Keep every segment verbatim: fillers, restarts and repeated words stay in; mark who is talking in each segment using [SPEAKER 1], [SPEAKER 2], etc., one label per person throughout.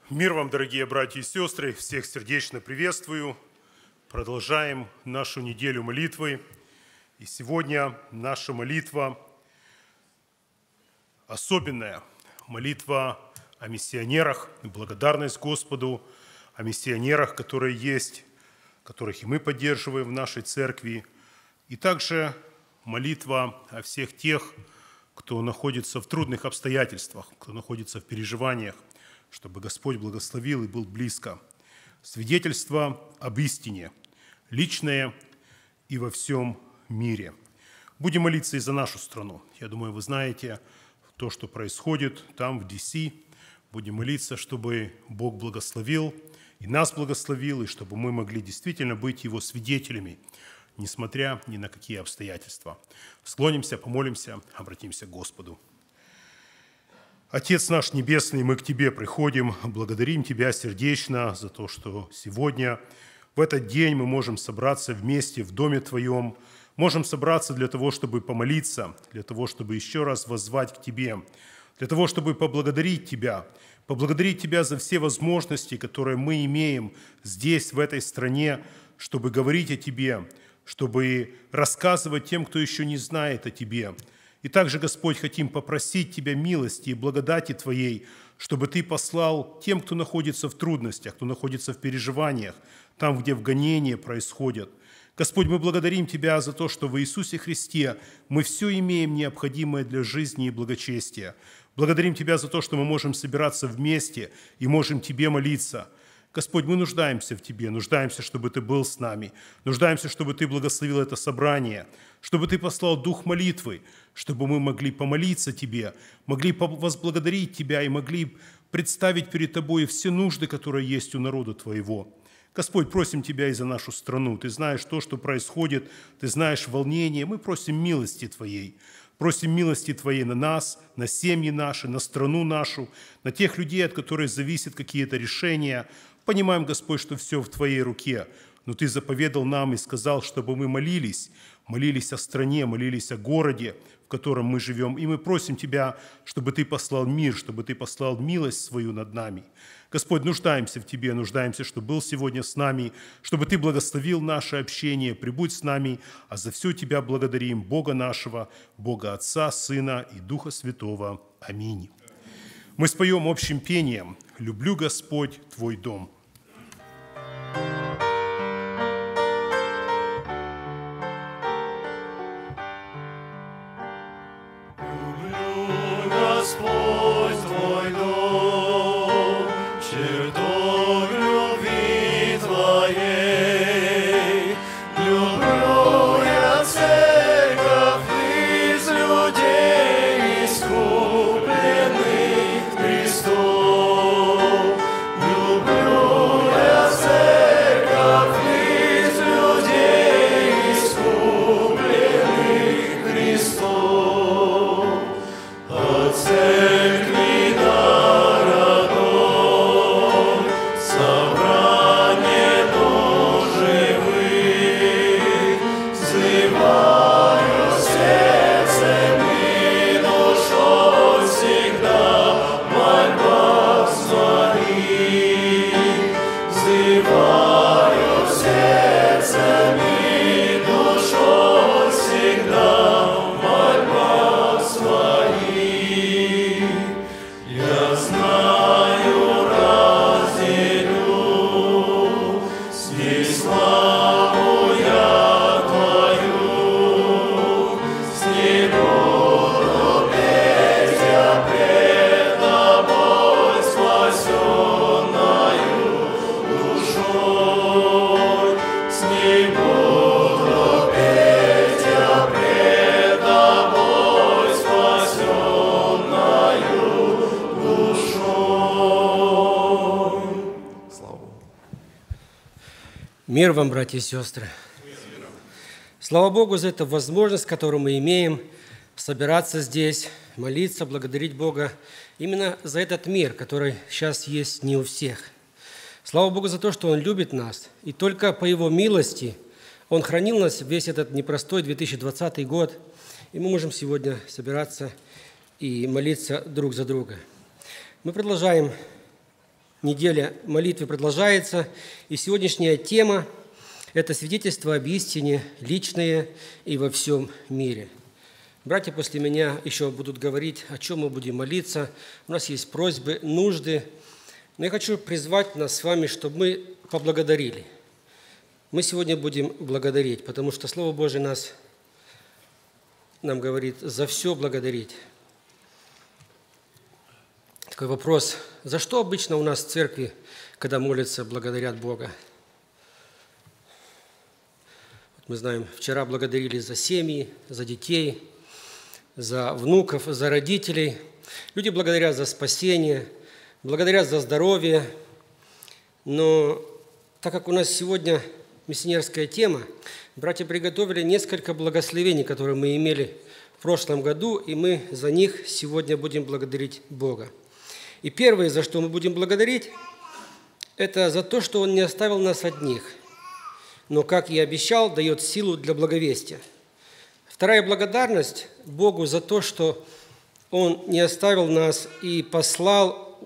[SPEAKER 1] Мир вам, дорогие братья и сестры, всех сердечно приветствую. Продолжаем нашу неделю молитвы. И сегодня наша молитва особенная. Молитва о миссионерах, благодарность Господу о миссионерах, которые есть, которых и мы поддерживаем в нашей церкви. И также молитва о всех тех, кто находится в трудных обстоятельствах, кто находится в переживаниях, чтобы Господь благословил и был близко. Свидетельство об истине, личное и во всем мире. Будем молиться и за нашу страну. Я думаю, вы знаете то, что происходит там, в Ди Си. Будем молиться, чтобы Бог благословил и нас благословил, и чтобы мы могли действительно быть Его свидетелями, несмотря ни на какие обстоятельства. Склонимся, помолимся, обратимся к Господу. Отец наш Небесный, мы к Тебе приходим, благодарим Тебя сердечно за то, что сегодня, в этот день мы можем собраться вместе в Доме Твоем, можем собраться для того, чтобы помолиться, для того, чтобы еще раз воззвать к Тебе, для того, чтобы поблагодарить Тебя, поблагодарить Тебя за все возможности, которые мы имеем здесь, в этой стране, чтобы говорить о Тебе, чтобы рассказывать тем, кто еще не знает о Тебе. И также, Господь, хотим попросить Тебя милости и благодати Твоей, чтобы Ты послал тем, кто находится в трудностях, кто находится в переживаниях, там, где в гонения происходят. Господь, мы благодарим Тебя за то, что в Иисусе Христе мы все имеем необходимое для жизни и благочестия. Благодарим Тебя за то, что мы можем собираться вместе и можем Тебе молиться. Господь, мы нуждаемся в Тебе, нуждаемся, чтобы Ты был с нами, нуждаемся, чтобы Ты благословил это собрание, чтобы Ты послал дух молитвы, чтобы мы могли помолиться Тебе, могли возблагодарить Тебя и могли представить перед Тобой все нужды, которые есть у народа Твоего. Господь, просим Тебя и за нашу страну. Ты знаешь то, что происходит, Ты знаешь волнение. Мы просим милости Твоей. Просим милости Твоей на нас, на семьи наши, на страну нашу, на тех людей, от которых зависят какие-то решения. Понимаем, Господь, что все в Твоей руке, но Ты заповедал нам и сказал, чтобы мы молились, молились о стране, молились о городе, в котором мы живем. И мы просим Тебя, чтобы Ты послал мир, чтобы Ты послал милость свою над нами. Господь, нуждаемся в Тебе, нуждаемся, чтобы был сегодня с нами, чтобы Ты благословил наше общение, прибудь с нами, а за все Тебя благодарим, Бога нашего, Бога Отца, Сына и Духа Святого. Аминь. Мы споем общим пением «Люблю, Господь, Твой дом».
[SPEAKER 2] Мир вам, братья и сестры! Слава Богу за эту возможность, которую мы имеем собираться здесь, молиться, благодарить Бога именно за этот мир, который сейчас есть не у всех. Слава Богу за то, что Он любит нас, и только по Его милости Он хранил нас весь этот непростой две тысячи двадцатый год, и мы можем сегодня собираться и молиться друг за друга. Мы продолжаем неделя молитвы продолжается, и сегодняшняя тема – это свидетельство об истине, личное и во всем мире. Братья после меня еще будут говорить, о чем мы будем молиться. У нас есть просьбы, нужды. Но я хочу призвать нас с вами, чтобы мы поблагодарили. Мы сегодня будем благодарить, потому что Слово Божие нас, нам говорит за все благодарить. Такой вопрос. За что обычно у нас в церкви, когда молятся, благодарят Бога? Мы знаем, вчера благодарили за семьи, за детей, за внуков, за родителей. Люди благодарят за спасение, благодарят за здоровье. Но так как у нас сегодня миссионерская тема, братья приготовили несколько благословений, которые мы имели в прошлом году, и мы за них сегодня будем благодарить Бога. И первое, за что мы будем благодарить, это за то, что Он не оставил нас одних, но, как и обещал, дает силу для благовестия. Вторая благодарность Богу за то, что Он не оставил нас и послал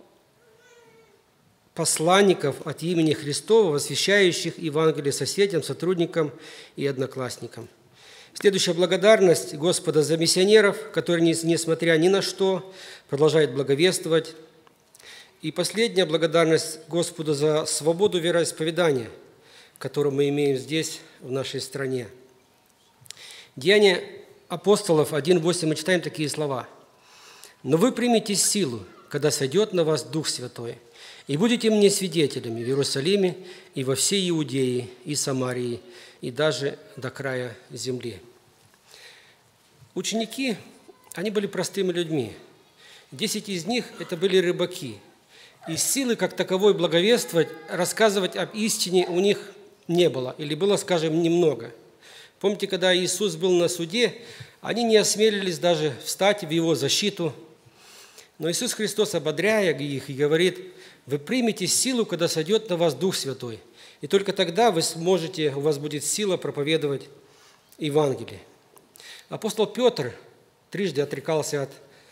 [SPEAKER 2] посланников от имени Христова, освящающих Евангелие соседям, сотрудникам и одноклассникам. Следующая благодарность Господа за миссионеров, которые, несмотря ни на что, продолжают благовествовать. И последняя благодарность Господу за свободу вероисповедания, которую мы имеем здесь, в нашей стране. Деяния апостолов один восемь мы читаем такие слова. «Но вы примете силу, когда сойдет на вас Дух Святой, и будете мне свидетелями в Иерусалиме и во всей Иудее и Самарии, и даже до края земли». Ученики, они были простыми людьми. Десять из них – это были рыбаки. И силы, как таковой, благовествовать, рассказывать об истине у них не было, или было, скажем, немного. Помните, когда Иисус был на суде, они не осмелились даже встать в Его защиту. Но Иисус Христос, ободряя их, и говорит: «Вы примете силу, когда сойдет на вас Дух Святой, и только тогда вы сможете, у вас будет сила проповедовать Евангелие». Апостол Петр трижды отрекался от,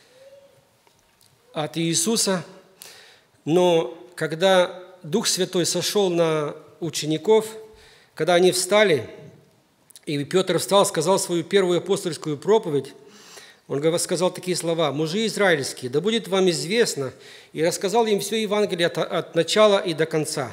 [SPEAKER 2] от Иисуса, но когда Дух Святой сошел на учеников, когда они встали, и Петр встал, сказал свою первую апостольскую проповедь, он сказал такие слова: «Мужи израильские, да будет вам известно», и рассказал им все Евангелие от, от начала и до конца.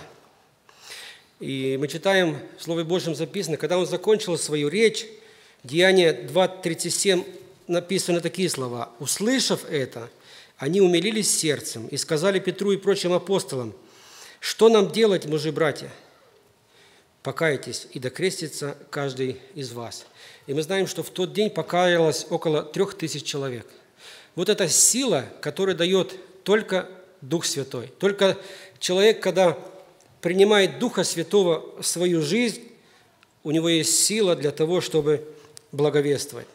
[SPEAKER 2] И мы читаем, в Слове Божьем записано, когда он закончил свою речь, Деяния два тридцать семь, написаны такие слова: «Услышав это, они умилились сердцем и сказали Петру и прочим апостолам: что нам делать, мужи-братья? Покайтесь, и докрестится каждый из вас». И мы знаем, что в тот день покаялось около трех тысяч человек. Вот эта сила, которую дает только Дух Святой. Только человек, когда принимает Духа Святого в свою жизнь, у него есть сила для того, чтобы благовествовать.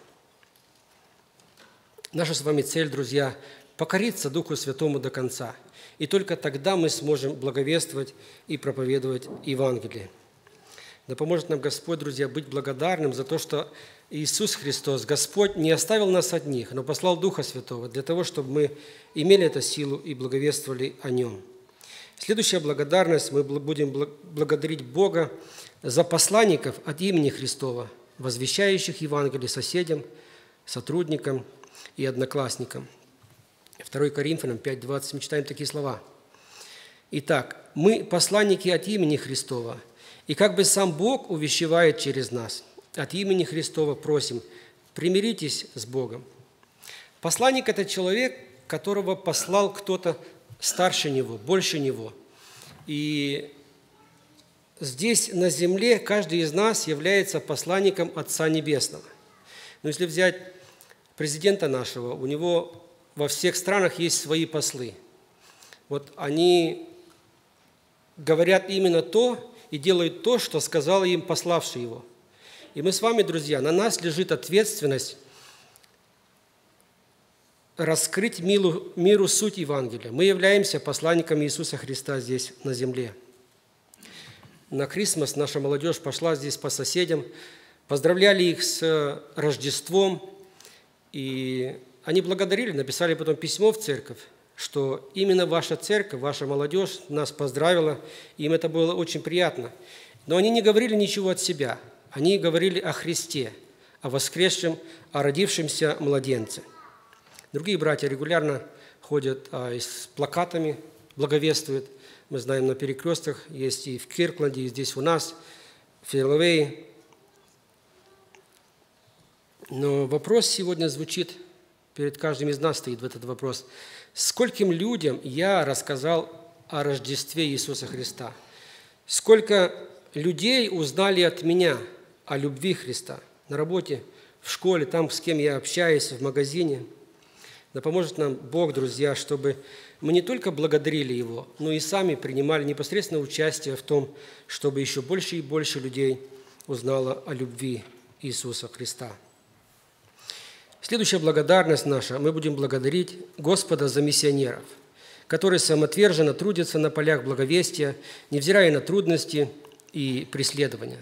[SPEAKER 2] Наша с вами цель, друзья, покориться Духу Святому до конца. И только тогда мы сможем благовествовать и проповедовать Евангелие. Да поможет нам Господь, друзья, быть благодарным за то, что Иисус Христос, Господь, не оставил нас одних, но послал Духа Святого для того, чтобы мы имели эту силу и благовествовали о Нем. Следующая благодарность, мы будем благодарить Бога за посланников от имени Христова, возвещающих Евангелие соседям, сотрудникам и одноклассникам. второе Коринфянам пять двадцать мы читаем такие слова. «Итак, мы посланники от имени Христова, и как бы сам Бог увещевает через нас. От имени Христова просим, примиритесь с Богом». Посланник – это человек, которого послал кто-то старше него, больше него. И здесь, на земле, каждый из нас является посланником Отца Небесного. Но если взять президента нашего, у него во всех странах есть свои послы. Вот они говорят именно то и делают то, что сказал им пославший его. И мы с вами, друзья, на нас лежит ответственность раскрыть миру, миру суть Евангелия. Мы являемся посланниками Иисуса Христа здесь, на земле. На Крисмас наша молодежь пошла здесь по соседям, поздравляли их с Рождеством, и они благодарили, написали потом письмо в церковь, что именно ваша церковь, ваша молодежь нас поздравила, им это было очень приятно. Но они не говорили ничего от себя, они говорили о Христе, о воскресшем, о родившемся младенце. Другие братья регулярно ходят а, с плакатами, благовествуют. Мы знаем, на перекрестках есть и в Киркленде, и здесь у нас, в Филовее. Но вопрос сегодня звучит, перед каждым из нас стоит этот вопрос. Скольким людям я рассказал о Рождестве Иисуса Христа? Сколько людей узнали от меня о любви Христа на работе, в школе, там, с кем я общаюсь, в магазине? Да поможет нам Бог, друзья, чтобы мы не только благодарили Его, но и сами принимали непосредственное участие в том, чтобы еще больше и больше людей узнало о любви Иисуса Христа. Следующая благодарность наша. Мы будем благодарить Господа за миссионеров, которые самоотверженно трудятся на полях благовестия, невзирая на трудности и преследования.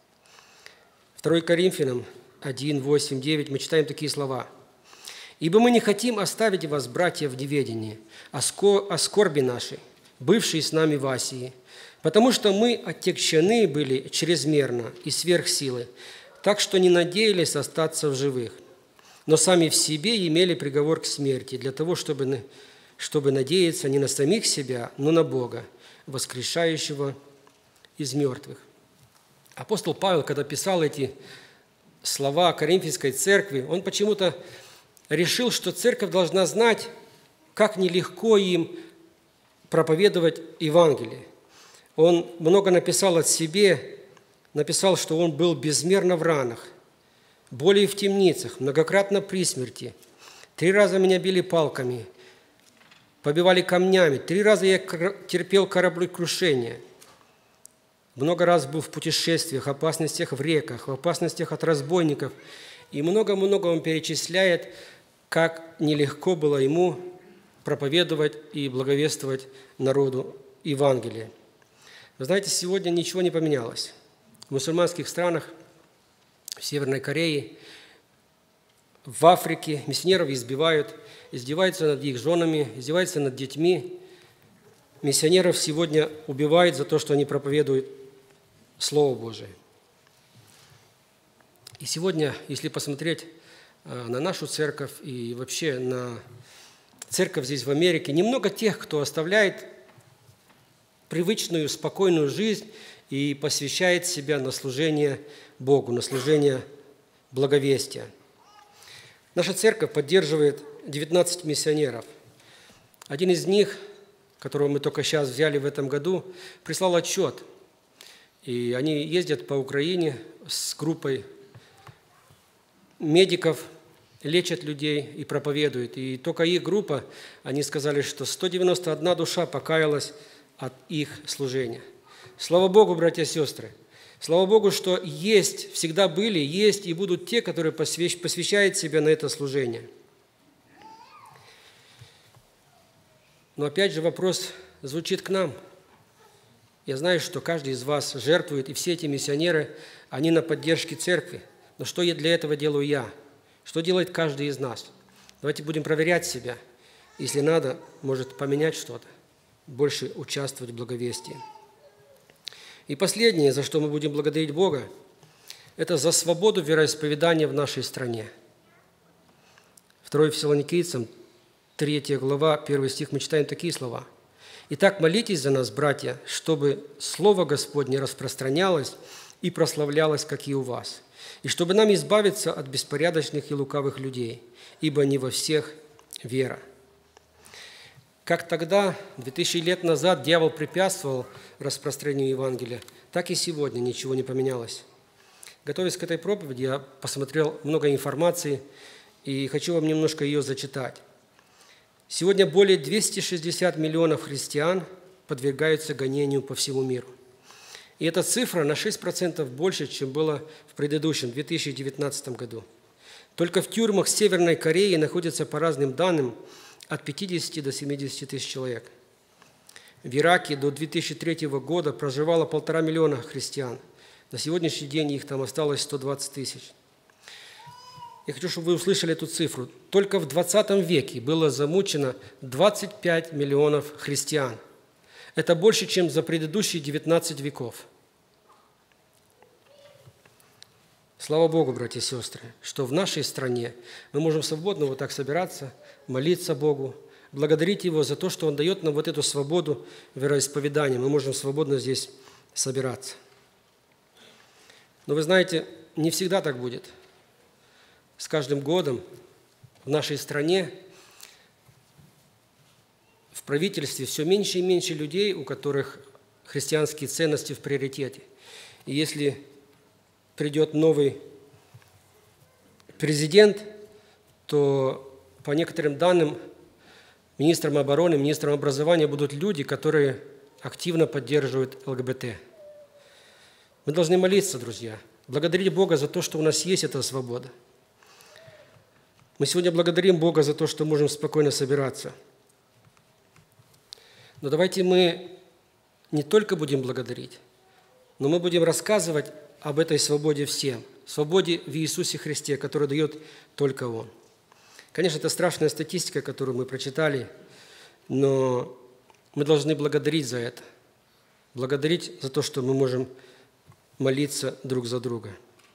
[SPEAKER 2] второе Коринфянам один, восемь, девять мы читаем такие слова. «Ибо мы не хотим оставить вас, братья, в неведении о скорби нашей, бывшей с нами в Асии, потому что мы отягчены были чрезмерно и сверх силы, так что не надеялись остаться в живых, но сами в себе имели приговор к смерти, для того, чтобы, чтобы надеяться не на самих себя, но на Бога, воскрешающего из мертвых». Апостол Павел, когда писал эти слова Коринфянской церкви, он почему-то решил, что церковь должна знать, как нелегко им проповедовать Евангелие. Он много написал о себе, написал, что он был безмерно в ранах, боли в темницах, многократно при смерти. Три раза меня били палками, побивали камнями, три раза я терпел кораблекрушение. Много раз был в путешествиях, опасностях в реках, в опасностях от разбойников. И много-много он перечисляет, как нелегко было ему проповедовать и благовествовать народу Евангелие. Вы знаете, сегодня ничего не поменялось. В мусульманских странах, в Северной Корее, в Африке миссионеров избивают, издеваются над их женами, издеваются над детьми. Миссионеров сегодня убивают за то, что они проповедуют Слово Божие. И сегодня, если посмотреть на нашу церковь и вообще на церковь здесь в Америке, немного тех, кто оставляет привычную, спокойную жизнь и посвящает себя на служение Богу, на служение благовестия. Наша церковь поддерживает девятнадцать миссионеров. Один из них, которого мы только сейчас взяли в этом году, прислал отчет. И они ездят по Украине с группой медиков, лечат людей и проповедуют. И только их группа, они сказали, что сто девяносто одна душа покаялась от их служения. Слава Богу, братья и сестры! Слава Богу, что есть, всегда были, есть и будут те, которые посвящают себя на это служение. Но опять же вопрос звучит к нам. Я знаю, что каждый из вас жертвует, и все эти миссионеры, они на поддержке церкви. Но что я для этого делаю я? Что делает каждый из нас? Давайте будем проверять себя. Если надо, может поменять что-то, больше участвовать в благовестии. И последнее, за что мы будем благодарить Бога, это за свободу вероисповедания в нашей стране. второе Фессалоникийцам, третья глава, первый стих, мы читаем такие слова. «Итак, молитесь за нас, братья, чтобы Слово Господне распространялось и прославлялось, как и у вас, и чтобы нам избавиться от беспорядочных и лукавых людей, ибо не во всех вера». Как тогда, две тысячи лет назад, дьявол препятствовал распространению Евангелия, так и сегодня ничего не поменялось. Готовясь к этой проповеди, я посмотрел много информации и хочу вам немножко ее зачитать. Сегодня более двухсот шестидесяти миллионов христиан подвергаются гонению по всему миру. И эта цифра на шесть процентов больше, чем было в предыдущем, две тысячи девятнадцатом году. Только в тюрьмах Северной Кореи находятся, по разным данным, от пятидесяти до семидесяти тысяч человек. В Ираке до две тысячи третьего года проживало полтора миллиона христиан. На сегодняшний день их там осталось сто двадцать тысяч. Я хочу, чтобы вы услышали эту цифру. Только в двадцатом веке было замучено двадцать пять миллионов христиан. Это больше, чем за предыдущие девятнадцать веков. Слава Богу, братья и сестры, что в нашей стране мы можем свободно вот так собираться, молиться Богу, благодарить Его за то, что Он дает нам вот эту свободу вероисповедания. Мы можем свободно здесь собираться. Но вы знаете, не всегда так будет. С каждым годом в нашей стране, в правительстве все меньше и меньше людей, у которых христианские ценности в приоритете. И если придет новый президент, то по некоторым данным министром обороны, министром образования будут люди, которые активно поддерживают ЛГБТ. Мы должны молиться, друзья, благодарить Бога за то, что у нас есть эта свобода. Мы сегодня благодарим Бога за то, что можем спокойно собираться. Но давайте мы не только будем благодарить, но мы будем рассказывать об этой свободе всем, свободе в Иисусе Христе, которую дает только Он. Конечно, это страшная статистика, которую мы прочитали, но мы должны благодарить за это, благодарить за то, что мы можем молиться друг за друга.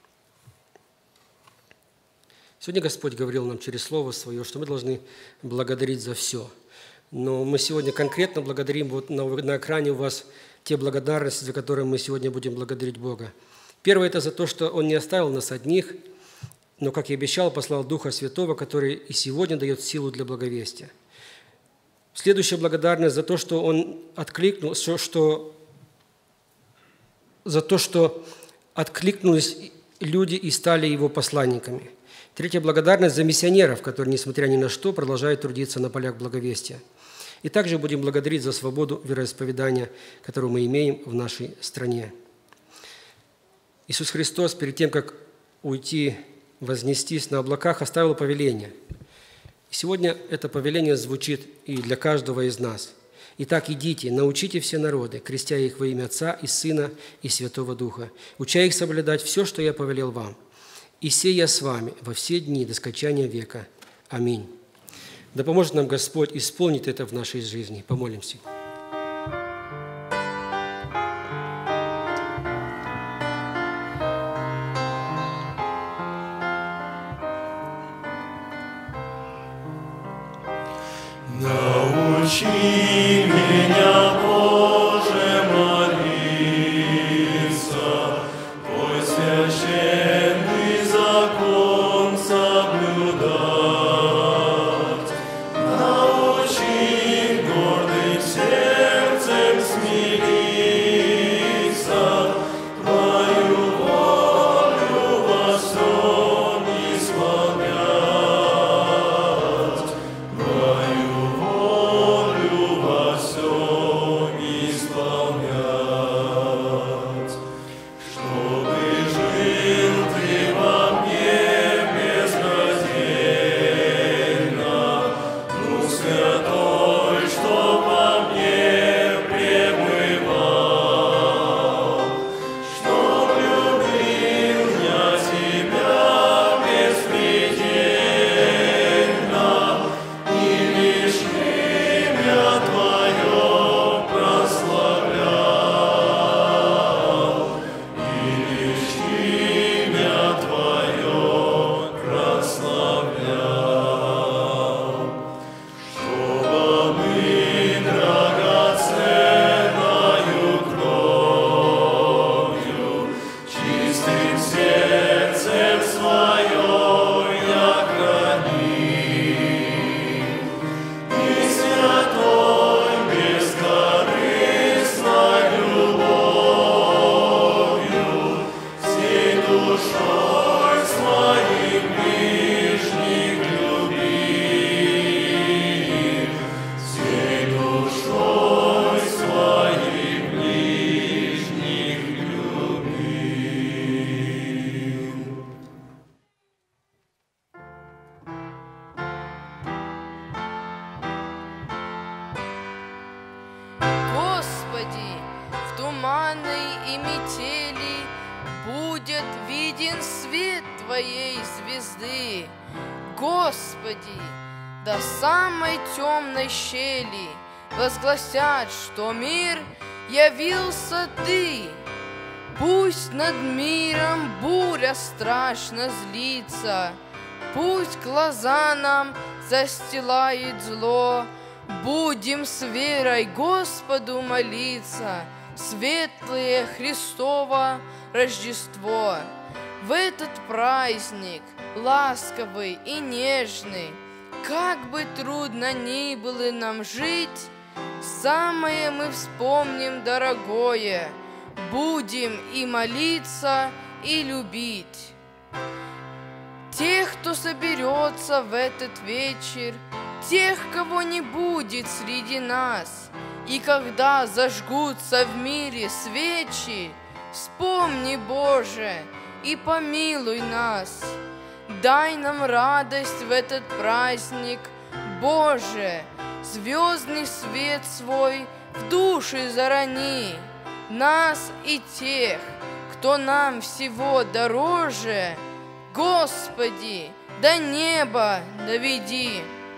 [SPEAKER 2] Сегодня Господь говорил нам через Слово Свое, что мы должны благодарить за все. Но мы сегодня конкретно благодарим, вот на, на экране у вас те благодарности, за которые мы сегодня будем благодарить Бога. Первое – это за то, что Он не оставил нас одних, но, как и обещал, послал Духа Святого, который и сегодня дает силу для благовестия. Следующая благодарность за то, что Он откликнул, что, что, за то, что откликнулись люди и стали Его посланниками. Третья благодарность за миссионеров, которые, несмотря ни на что, продолжают трудиться на полях благовестия. И также будем благодарить за свободу вероисповедания, которую мы имеем в нашей стране. Иисус Христос, перед тем, как уйти, вознестись на облаках, оставил повеление. И сегодня это повеление звучит и для каждого из нас. «Итак, идите, научите все народы, крестя их во имя Отца и Сына и Святого Духа, уча их соблюдать все, что я повелел вам. И сей я с вами во все дни до скончания века. Аминь». Да поможет нам Господь исполнить это в нашей жизни. Помолимся.
[SPEAKER 3] Научи меня, Боже, молиться, Твой священный закон соблюдать. Научи гордым сердцем смириться, Твою волю во всем исполнять. Твою волю во всем исполнять. Чтобы жил Ты во мне безраздельно, Дух Святой, что во мне пребывал, чтоб любил я Тебя беспредельно, и лишь имя Твое прославлял, и лишь имя Твое прославлял. Чтобы мы драгоценною кровью, чистым сердцем свое я храним, и святой бескорыстной любовью всей душой своих ближних любим, всей душой своих ближних любим.
[SPEAKER 4] Господи, в туманы и метели будет виден свет Твоей звезды. Господи, до самой темной щели возгласят, что мир явился Ты. Пусть над миром буря страшно злится, пусть глаза нам застилает зло, будем с верой Господу молиться, светлое Христово Рождество. В этот праздник, ласковый и нежный, как бы трудно ни было нам жить, самое мы вспомним дорогое, будем и молиться, и любить. Тех, кто соберется в этот вечер, тех, кого не будет среди нас, и когда зажгутся в мире свечи, вспомни, Боже, и помилуй нас. Дай нам радость в этот праздник, Боже, звездный свет свой в души зарони, нас и тех, кто нам всего дороже, Господи, до неба доведи.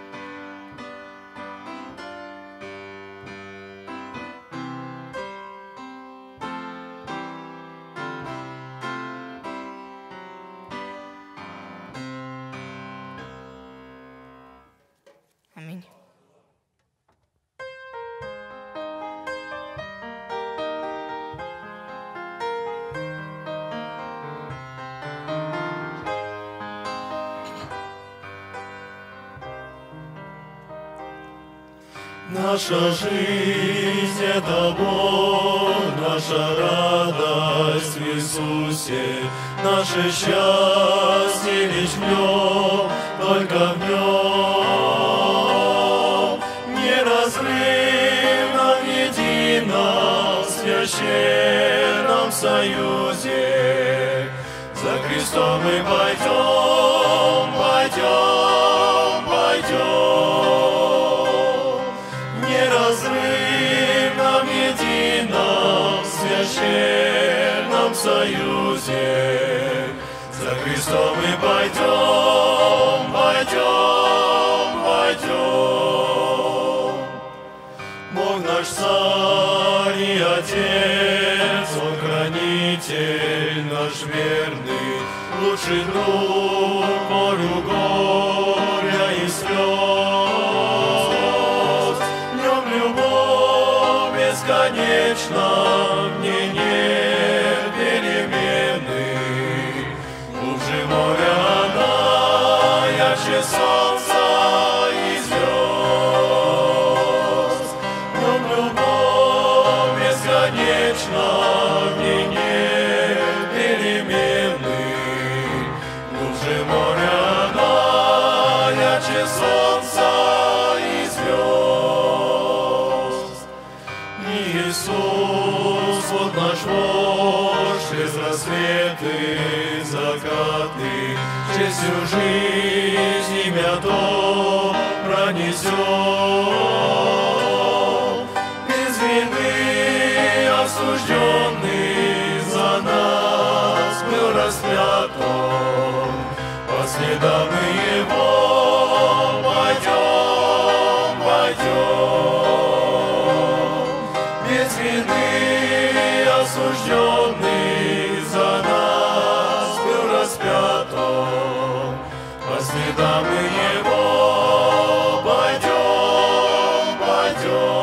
[SPEAKER 4] Аминь.
[SPEAKER 3] Наша жизнь — это Бог, наша радость в Иисусе, наше счастье лишь в Нем, только в Нем. Неразрывно, едино, в священном союзе, за Христом мы пойдем, пойдем, пойдем. Неразрывном, едином, священном союзе, за Христом мы пойдем, пойдем, пойдем. Бог наш Царь и Отец, Он хранитель наш верный, лучший друг пору горя и слез. В Нем любовь бесконечна, мне нет перемены. Глубже моря она, ярче солнца и звезд. В Нем любовь бесконечна, мне нет перемены. Глубже моря она, ярче солнца и звезд. Иисус, вот наш вождь, через рассветы закаты, через всю жизнь имя то пронесет. Без вины осужденный за нас был распят Он, по следам мы Его пойдем, пойдем. Без вины осужденный за нас был распят Он, по следам мы Его пойдем, пойдем.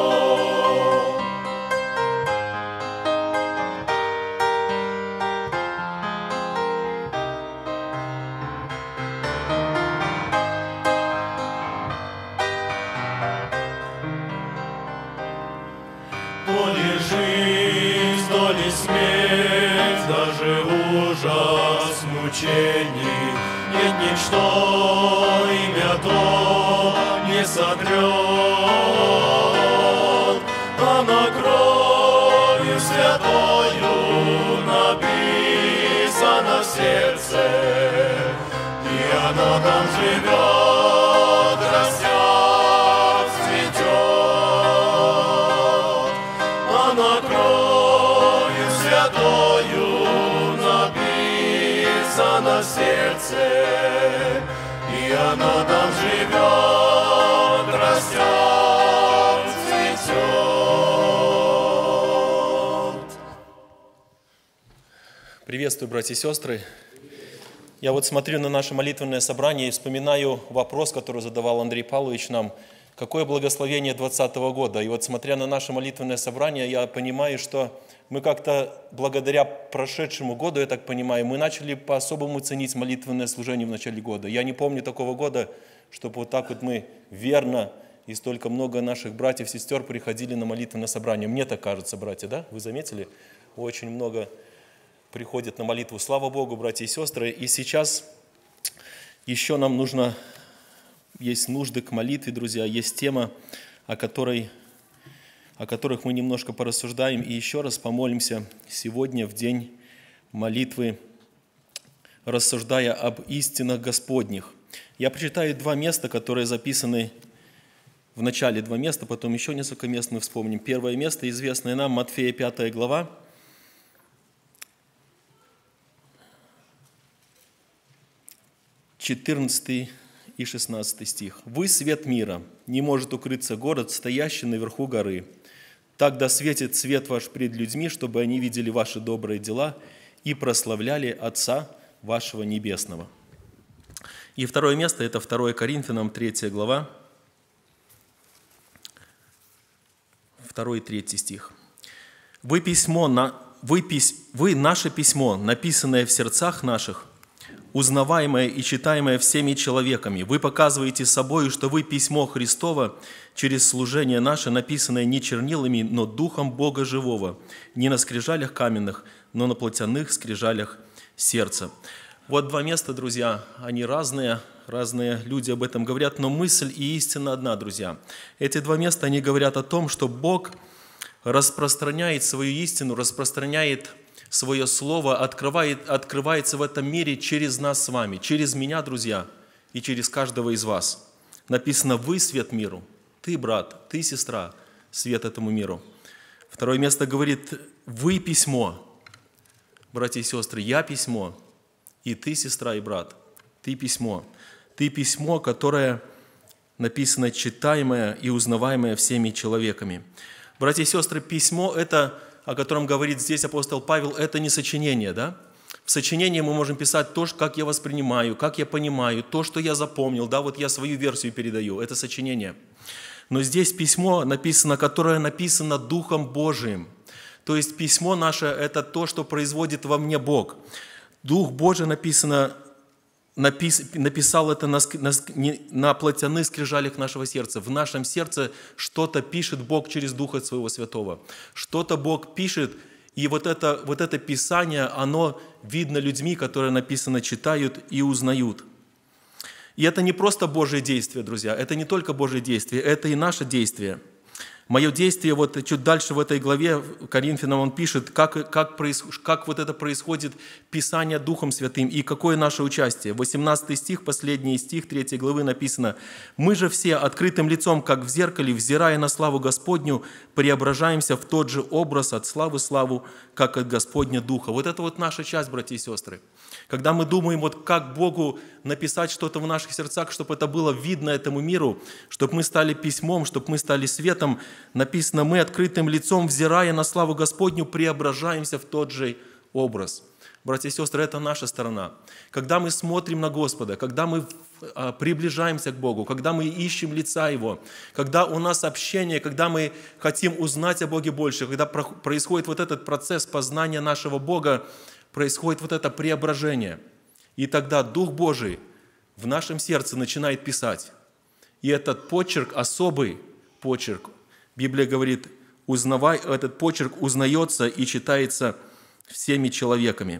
[SPEAKER 3] То ли жизнь, то ли смерть, даже ужас мучений, нет ничто имя то не сотрет. Она кровью святою написана в сердце, и она там живет, растет, цветет. Она кровью святою написана написано в сердце, и оно там живет, растет, цветет.
[SPEAKER 5] Приветствую, братья и сестры. Я вот смотрю на наше молитвенное собрание и вспоминаю вопрос, который задавал Андрей Павлович нам. Какое благословение двадцатого года? И вот смотря на наше молитвенное собрание, я понимаю, что мы как-то благодаря прошедшему году, я так понимаю, мы начали по-особому ценить молитвенное служение в начале года. Я не помню такого года, чтобы вот так вот мы верно и столько много наших братьев и сестер приходили на молитвенное собрание. Мне так кажется, братья, да? Вы заметили? Очень много приходят на молитву. Слава Богу, братья и сестры. И сейчас еще нам нужно... Есть нужды к молитве, друзья, есть тема, о которой, о которых мы немножко порассуждаем и еще раз помолимся сегодня в день молитвы, рассуждая об истинах Господних. Я прочитаю два места, которые записаны в начале, два места, потом еще несколько мест мы вспомним. Первое место, известное нам, Матфея пятая глава, четырнадцатый и шестнадцатый стих. «Вы свет мира, не может укрыться город, стоящий наверху горы. Так да светит свет ваш пред людьми, чтобы они видели ваши добрые дела и прославляли Отца вашего Небесного». И второе место – это второе Коринфянам, третья глава, второй и третий стих. «Вы, письмо, на, вы, пись, вы наше письмо, написанное в сердцах наших, узнаваемое и читаемое всеми человеками. Вы показываете собой, что вы письмо Христово через служение наше, написанное не чернилами, но Духом Бога Живого, не на скрижалях каменных, но на плотяных скрижалях сердца». Вот два места, друзья, они разные, разные люди об этом говорят, но мысль и истина одна, друзья. Эти два места, они говорят о том, что Бог распространяет свою истину, распространяет свое слово, открывает, открывается в этом мире через нас с вами, через меня, друзья, и через каждого из вас. Написано: «Вы свет миру». Ты, брат, ты, сестра, свет этому миру. Второе место говорит: «Вы письмо». Братья и сестры, я письмо, и ты, сестра и брат, ты письмо. Ты письмо, которое написано читаемое и узнаваемое всеми человеками. Братья и сестры, письмо – это, о котором говорит здесь апостол Павел, это не сочинение, да? В сочинении мы можем писать то, как я воспринимаю, как я понимаю, то, что я запомнил, да, вот я свою версию передаю, это сочинение. Но здесь письмо написано, которое написано Духом Божиим. То есть письмо наше – это то, что производит во мне Бог. Дух Божий написано, напис, написал это на, на, на плотяных скрижалях нашего сердца. В нашем сердце что-то пишет Бог через Духа Своего Святого. Что-то Бог пишет, и вот это, вот это Писание, оно видно людьми, которые написано, читают и узнают. И это не просто Божие действие, друзья, это не только Божие действие, это и наше действие. Мое действие, вот чуть дальше в этой главе Коринфянам он пишет, как, как, происход, как вот это происходит, Писание Духом Святым, и какое наше участие. восемнадцатый стих, последний стих третьей главы написано: «Мы же все открытым лицом, как в зеркале, взирая на славу Господню, преображаемся в тот же образ от славы славу, как от Господня Духа». Вот это вот наша часть, братья и сестры. Когда мы думаем, вот как Богу написать что-то в наших сердцах, чтобы это было видно этому миру, чтобы мы стали письмом, чтобы мы стали светом, написано: мы открытым лицом, взирая на славу Господню, преображаемся в тот же образ. Братья и сестры, это наша сторона. Когда мы смотрим на Господа, когда мы приближаемся к Богу, когда мы ищем лица Его, когда у нас общение, когда мы хотим узнать о Боге больше, когда происходит вот этот процесс познания нашего Бога, происходит вот это преображение. И тогда Дух Божий в нашем сердце начинает писать. И этот почерк, особый почерк, Библия говорит, узнавай, этот почерк узнается и читается всеми человеками.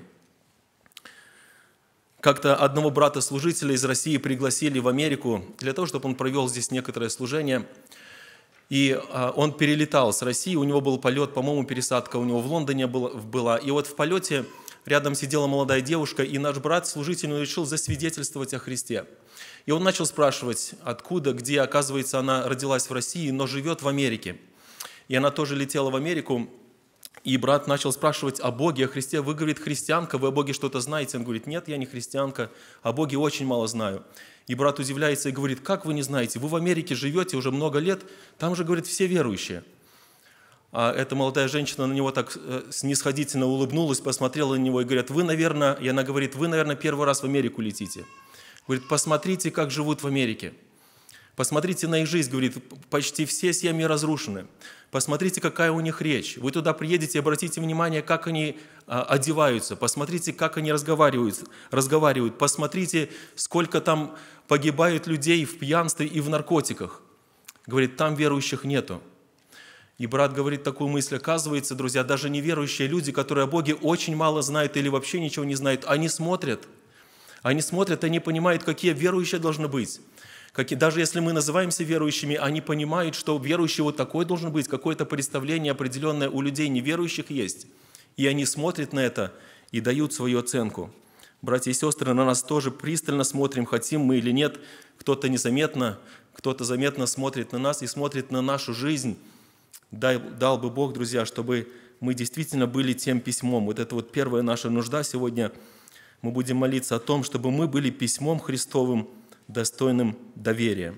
[SPEAKER 5] Как-то одного брата-служителя из России пригласили в Америку для того, чтобы он провел здесь некоторое служение. И он перелетал с России, у него был полет, по-моему, пересадка у него в Лондоне была. И вот в полете рядом сидела молодая девушка, и наш брат-служитель решил засвидетельствовать о Христе. И он начал спрашивать, откуда, где, оказывается, она родилась в России, но живет в Америке. И она тоже летела в Америку. И брат начал спрашивать о Боге, о Христе. Вы, говорит, христианка, вы о Боге что-то знаете? Он говорит, нет, я не христианка, о Боге очень мало знаю. И брат удивляется и говорит, как вы не знаете? Вы в Америке живете уже много лет, там же, говорит, все верующие. А эта молодая женщина на него так снисходительно улыбнулась, посмотрела на него и говорит, вы, наверное, и она говорит, вы, наверное, первый раз в Америку летите. Говорит, посмотрите, как живут в Америке. Посмотрите на их жизнь, говорит, почти все семьи разрушены. Посмотрите, какая у них речь. Вы туда приедете, обратите внимание, как они а, одеваются. Посмотрите, как они разговаривают, разговаривают. Посмотрите, сколько там погибают людей в пьянстве и в наркотиках. Говорит, там верующих нету. И брат говорит такую мысль, оказывается, друзья, даже неверующие люди, которые о Боге очень мало знают или вообще ничего не знают, они смотрят. Они смотрят, они понимают, какие верующие должны быть. Как, даже если мы называемся верующими, они понимают, что верующий вот такой должен быть, какое-то представление определенное у людей неверующих есть. И они смотрят на это и дают свою оценку. Братья и сестры, на нас тоже пристально смотрим, хотим мы или нет. Кто-то незаметно, кто-то заметно смотрит на нас и смотрит на нашу жизнь. Дай, дал бы Бог, друзья, чтобы мы действительно были тем письмом. Вот это вот первая наша нужда сегодня. Мы будем молиться о том, чтобы мы были письмом Христовым, достойным доверия.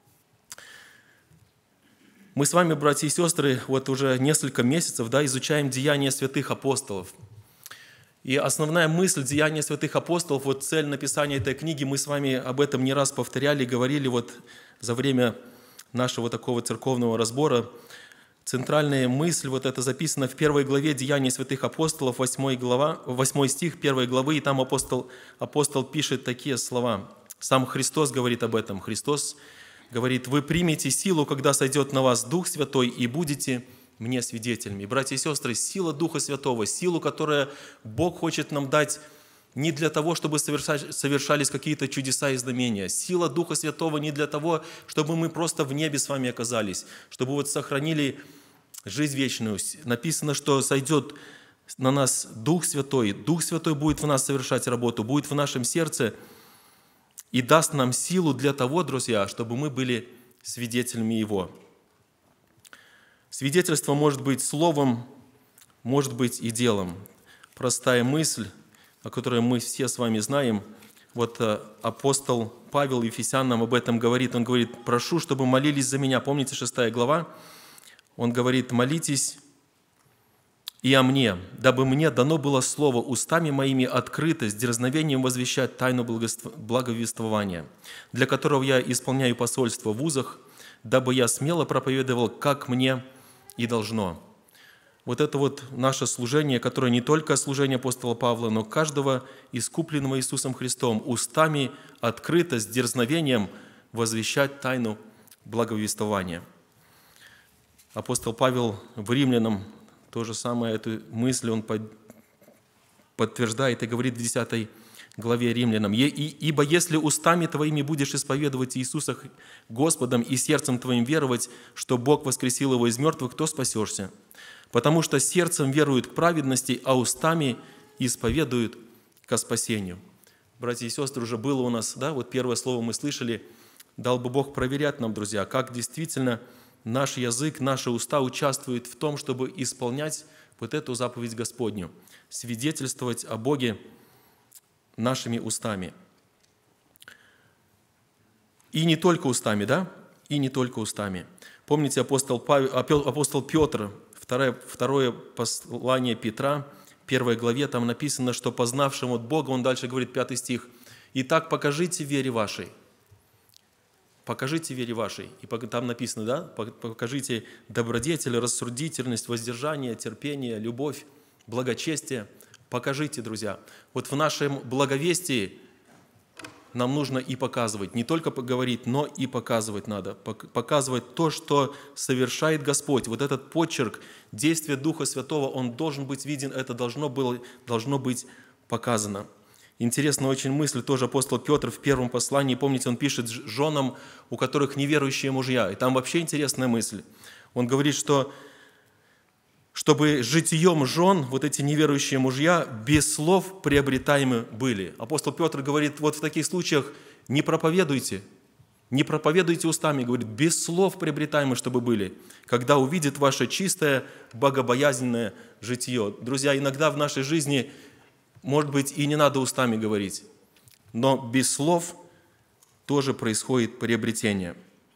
[SPEAKER 5] Мы с вами, братья и сестры, вот уже несколько месяцев да, изучаем деяния святых апостолов. И основная мысль деяния святых апостолов, вот цель написания этой книги, мы с вами об этом не раз повторяли, говорили вот за время нашего такого церковного разбора. Центральная мысль, вот это записано в первой главе Деяний святых апостолов, восьмой, глава, восьмой стих первой главы, и там апостол, апостол пишет такие слова. Сам Христос говорит об этом. Христос говорит, вы примете силу, когда сойдет на вас Дух Святой, и будете мне свидетелями. Братья и сестры, сила Духа Святого, силу, которую Бог хочет нам дать не для того, чтобы совершались какие-то чудеса и знамения. Сила Духа Святого не для того, чтобы мы просто в небе с вами оказались, чтобы вот сохранили жизнь вечную. Написано, что сойдет на нас Дух Святой. Дух Святой будет в нас совершать работу, будет в нашем сердце, и даст нам силу для того, друзья, чтобы мы были свидетелями Его. Свидетельство может быть словом, может быть и делом. Простая мысль, о которой мы все с вами знаем. Вот апостол Павел Ефесянам об этом говорит. Он говорит, прошу, чтобы молились за меня. Помните, шестая глава? Он говорит, молитесь и о мне, дабы мне дано было слово устами моими открыто, с дерзновением возвещать тайну благовествования, для которого я исполняю посольство в вузах, дабы я смело проповедовал, как мне и должно. Вот это вот наше служение, которое не только служение апостола Павла, но каждого искупленного Иисусом Христом, устами открыто, с дерзновением возвещать тайну благовествования. Апостол Павел в Римлянам то же самое, эту мысль он подтверждает и говорит в десятой главе Римлянам. «Ибо если устами твоими будешь исповедовать Иисуса Господом и сердцем твоим веровать, что Бог воскресил Его из мертвых, то спасешься. Потому что сердцем веруют к праведности, а устами исповедуют ко спасению». Братья и сестры, уже было у нас, да, вот первое слово мы слышали, дал бы Бог проверять нам, друзья, как действительно наш язык, наши уста участвуют в том, чтобы исполнять вот эту заповедь Господню, свидетельствовать о Боге нашими устами. И не только устами, да? И не только устами. Помните, апостол, Павел, апостол Петр, второе, второе послание Петра, в первой главе, там написано, что познавшим от Бога, он дальше говорит, пятый стих, «Итак, покажите вере вашей». Покажите вере вашей. И там написано, да, покажите добродетель, рассудительность, воздержание, терпение, любовь, благочестие. Покажите, друзья. Вот в нашем благовестии нам нужно и показывать. Не только поговорить, но и показывать надо. Показывать то, что совершает Господь. Вот этот почерк, действие Духа Святого, он должен быть виден, это должно, было, должно быть показано. Интересная очень мысль, тоже апостол Петр в первом послании, помните, он пишет женам, у которых неверующие мужья. И там вообще интересная мысль. Он говорит, что чтобы житием жен вот эти неверующие мужья без слов приобретаемы были. Апостол Петр говорит, вот в таких случаях не проповедуйте, Не проповедуйте устами, говорит, без слов приобретаемы, чтобы были, когда увидит ваше чистое, богобоязненное житие. Друзья, иногда в нашей жизни, может быть, и не надо устами говорить, но без слов тоже происходит приобретение.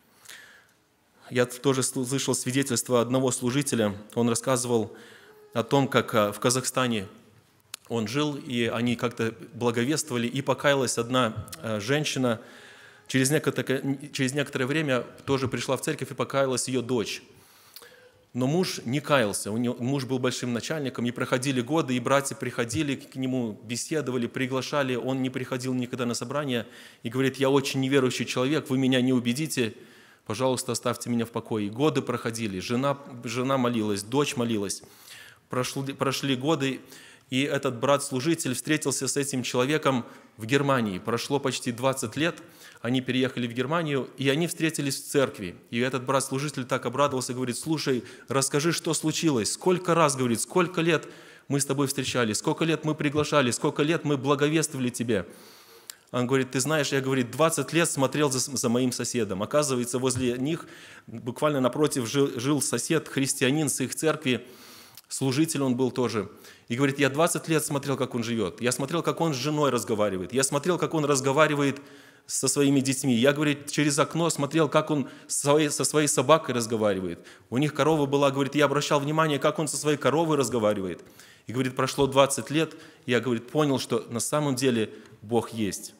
[SPEAKER 5] Я тоже слышал свидетельство одного служителя, он рассказывал о том, как в Казахстане он жил, и они как-то благовествовали, и покаялась одна женщина. Через некоторое, через некоторое время тоже пришла в церковь и покаялась ее дочь. Но муж не каялся, у него, муж был большим начальником, и проходили годы, и братья приходили к нему, беседовали, приглашали, он не приходил никогда на собрание, и говорит, я очень неверующий человек, вы меня не убедите, пожалуйста, оставьте меня в покое. И годы проходили, жена, жена молилась, дочь молилась, прошли, прошли годы, и этот брат-служитель встретился с этим человеком в Германии. Прошло почти двадцать лет, они переехали в Германию, и они встретились в церкви. И этот брат-служитель так обрадовался, говорит, слушай, расскажи, что случилось. Сколько раз, говорит, сколько лет мы с тобой встречались, сколько лет мы приглашали, сколько лет мы благовествовали тебе. Он говорит, ты знаешь, я, говорит, двадцать лет смотрел за, за моим соседом. Оказывается, возле них, буквально напротив, жил, жил сосед, христианин с их церкви, служитель он был тоже. И говорит, я двадцать лет смотрел, как он живет. Я смотрел, как он с женой разговаривает. Я смотрел, как он разговаривает со своими детьми. Я, говорит, через окно смотрел, как он со своей собакой разговаривает. У них корова была, говорит, я обращал внимание, как он со своей коровой разговаривает. И, говорит, прошло двадцать лет, и я, говорит, понял, что на самом деле Бог есть.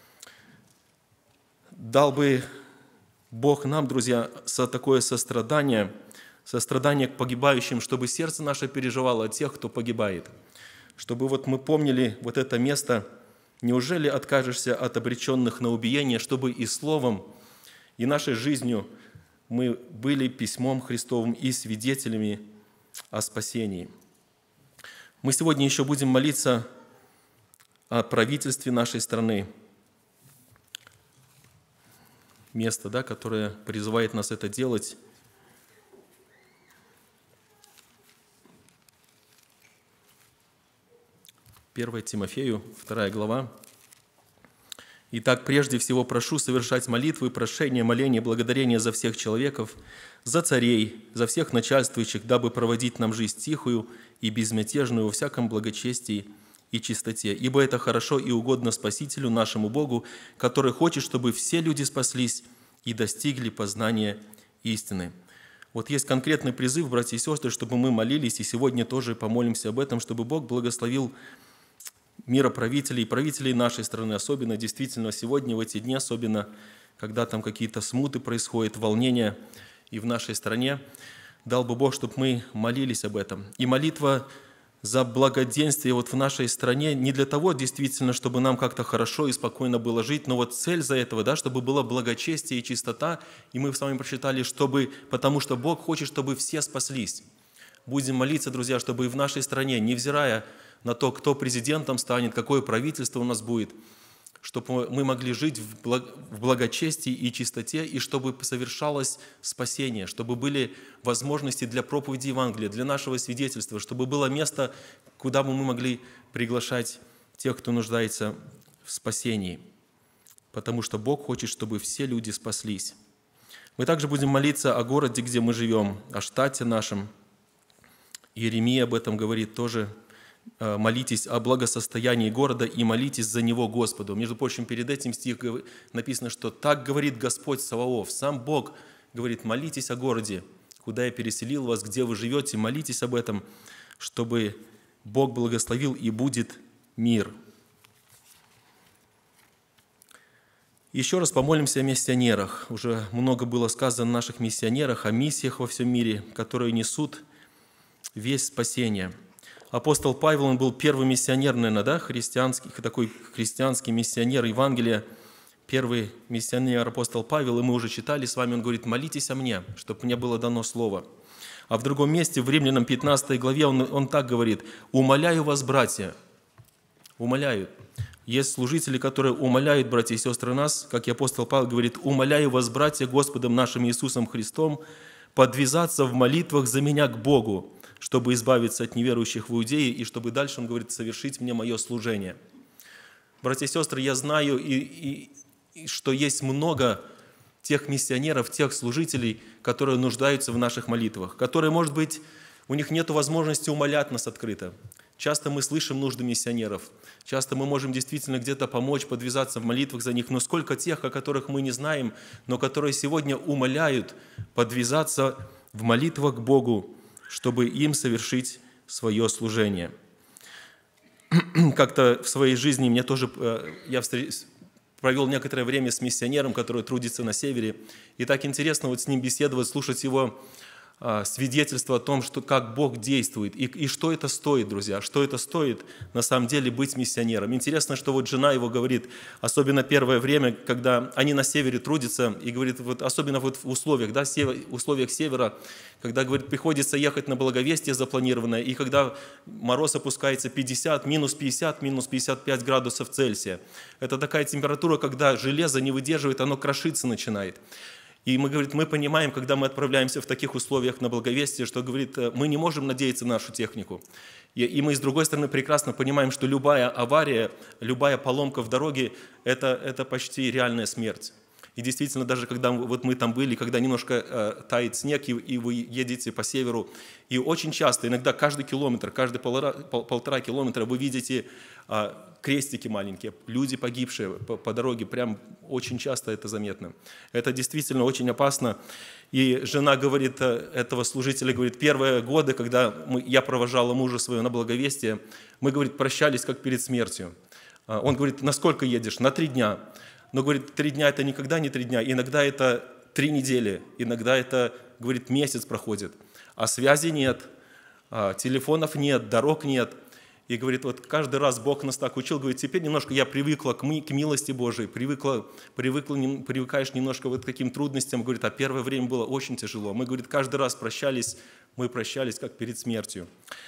[SPEAKER 5] Дал бы Бог нам, друзья, за такое сострадание, сострадание к погибающим, чтобы сердце наше переживало от тех, кто погибает. Чтобы вот мы помнили вот это место. Неужели откажешься от обреченных на убиение, чтобы и словом, и нашей жизнью мы были письмом Христовым и свидетелями о спасении? Мы сегодня еще будем молиться о правительстве нашей страны. Место, да, которое призывает нас это делать. первое Тимофею, вторая глава. «Итак, прежде всего прошу совершать молитвы, прошения, моления, благодарения за всех человеков, за царей, за всех начальствующих, дабы проводить нам жизнь тихую и безмятежную во всяком благочестии и чистоте. Ибо это хорошо и угодно Спасителю нашему Богу, который хочет, чтобы все люди спаслись и достигли познания истины». Вот есть конкретный призыв, братья и сестры, чтобы мы молились, и сегодня тоже помолимся об этом, чтобы Бог благословил мироправителей, правителей нашей страны, особенно действительно сегодня, в эти дни, особенно когда там какие-то смуты происходят, волнения и в нашей стране. Дал бы Бог, чтобы мы молились об этом. И молитва за благоденствие вот в нашей стране не для того, действительно, чтобы нам как-то хорошо и спокойно было жить, но вот цель за этого, да, чтобы было благочестие и чистота, и мы с вами прочитали, чтобы, потому что Бог хочет, чтобы все спаслись. Будем молиться, друзья, чтобы и в нашей стране, невзирая на то, кто президентом станет, какое правительство у нас будет, чтобы мы могли жить в благочестии и чистоте, и чтобы совершалось спасение, чтобы были возможности для проповеди Евангелия, для нашего свидетельства, чтобы было место, куда бы мы могли приглашать тех, кто нуждается в спасении, потому что Бог хочет, чтобы все люди спаслись. Мы также будем молиться о городе, где мы живем, о штате нашем. Иеремия об этом говорит тоже. Молитесь о благосостоянии города и молитесь за него Господу. Между прочим, перед этим стих написано, что так говорит Господь Саваоф. Сам Бог говорит, молитесь о городе, куда я переселил вас, где вы живете, молитесь об этом, чтобы Бог благословил и будет мир. Еще раз помолимся о миссионерах. Уже много было сказано о наших миссионерах, о миссиях во всем мире, которые несут весть спасения. Апостол Павел, он был первый миссионер, наверное, да, христианский, такой христианский миссионер Евангелия, первый миссионер апостол Павел, и мы уже читали с вами, он говорит, молитесь о мне, чтобы мне было дано слово. А в другом месте, в Римлянам пятнадцатой главе, он, он так говорит, умоляю вас, братья, умоляют. Есть служители, которые умоляют, братья и сестры, нас, как и апостол Павел говорит, умоляю вас, братья, Господом нашим Иисусом Христом, подвязаться в молитвах за меня к Богу, чтобы избавиться от неверующих в Иудее, и чтобы дальше, он говорит, совершить мне мое служение. Братья и сестры, я знаю, и, и, и, что есть много тех миссионеров, тех служителей, которые нуждаются в наших молитвах, которые, может быть, у них нет возможности умолять нас открыто. Часто мы слышим нужды миссионеров, часто мы можем действительно где-то помочь, подвязаться в молитвах за них, но сколько тех, о которых мы не знаем, но которые сегодня умоляют подвязаться в молитвах к Богу, чтобы им совершить свое служение. Как-то в своей жизни мне тоже, я встреч... провел некоторое время с миссионером, который трудится на севере, и так интересно вот с ним беседовать, слушать его свидетельство о том, что, как Бог действует, и, и что это стоит, друзья, что это стоит на самом деле быть миссионером. Интересно, что вот жена его говорит, особенно первое время, когда они на севере трудятся, и говорит, вот особенно вот в условиях, да, север, условиях севера, когда, говорит, приходится ехать на благовестие запланированное, и когда мороз опускается пятьдесят, минус пятьдесят, минус пятьдесят пять градусов Цельсия. Это такая температура, когда железо не выдерживает, оно крошиться начинает. И мы, говорит, мы понимаем, когда мы отправляемся в таких условиях на благовестие, что, говорит, мы не можем надеяться на нашу технику. И, и мы, с другой стороны, прекрасно понимаем, что любая авария, любая поломка в дороге – это, это почти реальная смерть. И действительно, даже когда вот мы там были, когда немножко э, тает снег, и, и вы едете по северу, и очень часто, иногда каждый километр, каждый полтора, пол, полтора километра вы видите э, крестики маленькие, люди погибшие по, по дороге, прям очень часто это заметно. Это действительно очень опасно. И жена говорит, этого служителя, говорит, первые годы, когда мы, я провожала мужа своего на благовестие, мы, говорит, прощались как перед смертью. Он говорит, на сколько едешь? На три дня. Но, говорит, три дня – это никогда не три дня, иногда это три недели, иногда это, говорит, месяц проходит. А связи нет, телефонов нет, дорог нет. И, говорит, вот каждый раз Бог нас так учил, говорит, теперь немножко я привыкла к, ми, к милости Божией, привыкла, привыкла, привыкаешь немножко вот к таким трудностям, говорит, а первое время было очень тяжело. Мы, говорит, каждый раз прощались, мы прощались как перед смертью.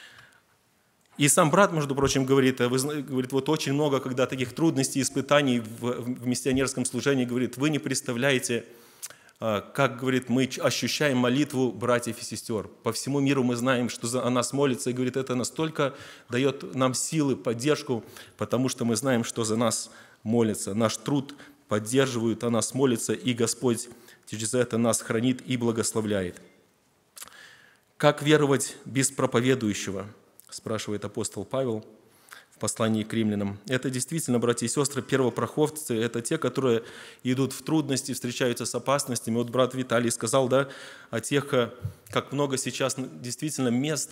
[SPEAKER 5] И сам брат, между прочим, говорит, вы, говорит, вот очень много, когда таких трудностей, испытаний в, в миссионерском служении, говорит, вы не представляете, как, говорит, мы ощущаем молитву братьев и сестер. По всему миру мы знаем, что за, о нас молится, и, говорит, это настолько дает нам силы, поддержку, потому что мы знаем, что за нас молятся. Наш труд поддерживают, о нас молится, и Господь через это нас хранит и благословляет. Как веровать без проповедующего? Спрашивает апостол Павел в послании к римлянам. Это действительно, братья и сестры, первопроходцы, это те, которые идут в трудности, встречаются с опасностями. Вот брат Виталий сказал, да, о тех, как много сейчас действительно мест,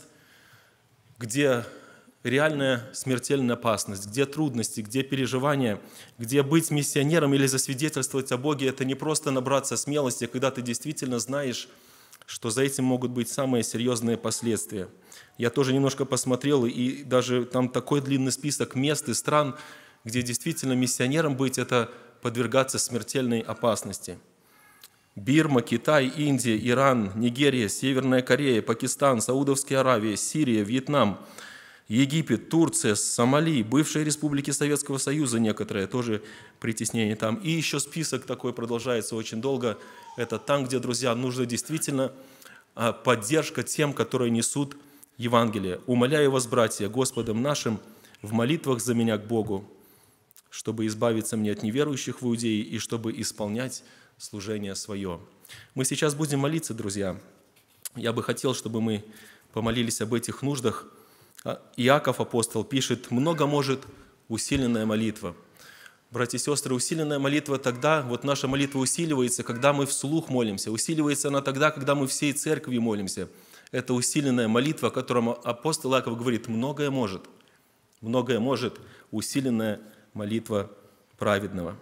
[SPEAKER 5] где реальная смертельная опасность, где трудности, где переживания, где быть миссионером или засвидетельствовать о Боге, это не просто набраться смелости, когда ты действительно знаешь, что за этим могут быть самые серьезные последствия. Я тоже немножко посмотрел, и даже там такой длинный список мест и стран, где действительно миссионером быть – это подвергаться смертельной опасности. Бирма, Китай, Индия, Иран, Нигерия, Северная Корея, Пакистан, Саудовская Аравия, Сирия, Вьетнам, Египет, Турция, Сомали, бывшие республики Советского Союза некоторые, тоже притеснение там. И еще список такой продолжается очень долго. Это там, где, друзья, нужна действительно поддержка тем, которые несут Евангелие. Умоляю вас, братья, Господом нашим, в молитвах за меня к Богу, чтобы избавиться мне от неверующих в Иудее и чтобы исполнять служение свое. Мы сейчас будем молиться, друзья. Я бы хотел, чтобы мы помолились об этих нуждах. Иаков, апостол, пишет, много может усиленная молитва. Братья и сестры, усиленная молитва тогда, вот наша молитва усиливается, когда мы вслух молимся. Усиливается она тогда, когда мы всей церкви молимся. Это усиленная молитва, о которой апостол Иаков говорит, многое может. Многое может усиленная молитва праведного.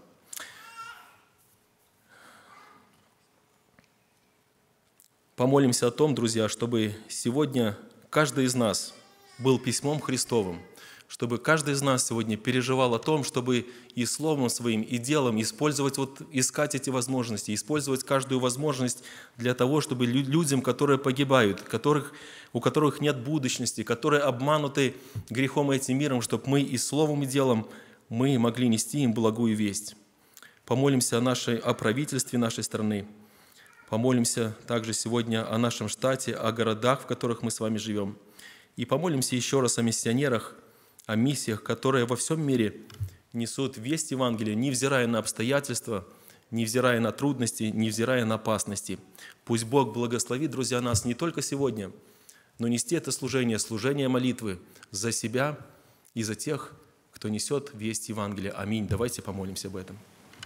[SPEAKER 5] Помолимся о том, друзья, чтобы сегодня каждый из нас был письмом Христовым, чтобы каждый из нас сегодня переживал о том, чтобы и словом своим, и делом использовать, вот, искать эти возможности, использовать каждую возможность для того, чтобы людям, которые погибают, которых, у которых нет будущности, которые обмануты грехом и этим миром, чтобы мы и словом, и делом мы могли нести им благую весть. Помолимся о, нашей, о правительстве нашей страны, помолимся также сегодня о нашем штате, о городах, в которых мы с вами живем. И помолимся еще раз о миссионерах, о миссиях, которые во всем мире несут весть Евангелия, невзирая на обстоятельства, невзирая на трудности, невзирая на опасности. Пусть Бог благословит, друзья, нас не только сегодня, но нести это служение, служение молитвы за себя и за тех, кто несет весть Евангелия. Аминь. Давайте помолимся об этом.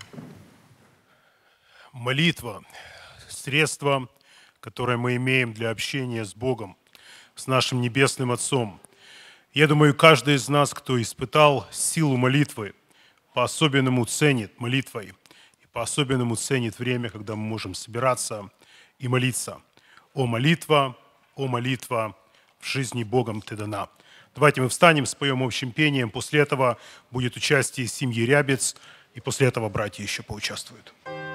[SPEAKER 1] Молитва – средство, которое мы имеем для общения с Богом, с нашим Небесным Отцом. Я думаю, каждый из нас, кто испытал силу молитвы, по-особенному ценит молитвой и по-особенному ценит время, когда мы можем собираться и молиться. О, молитва, о, молитва, в жизни Богом ты дана. Давайте мы встанем, споем общим пением. После этого будет участие семьи Рябец, и после этого братья еще поучаствуют.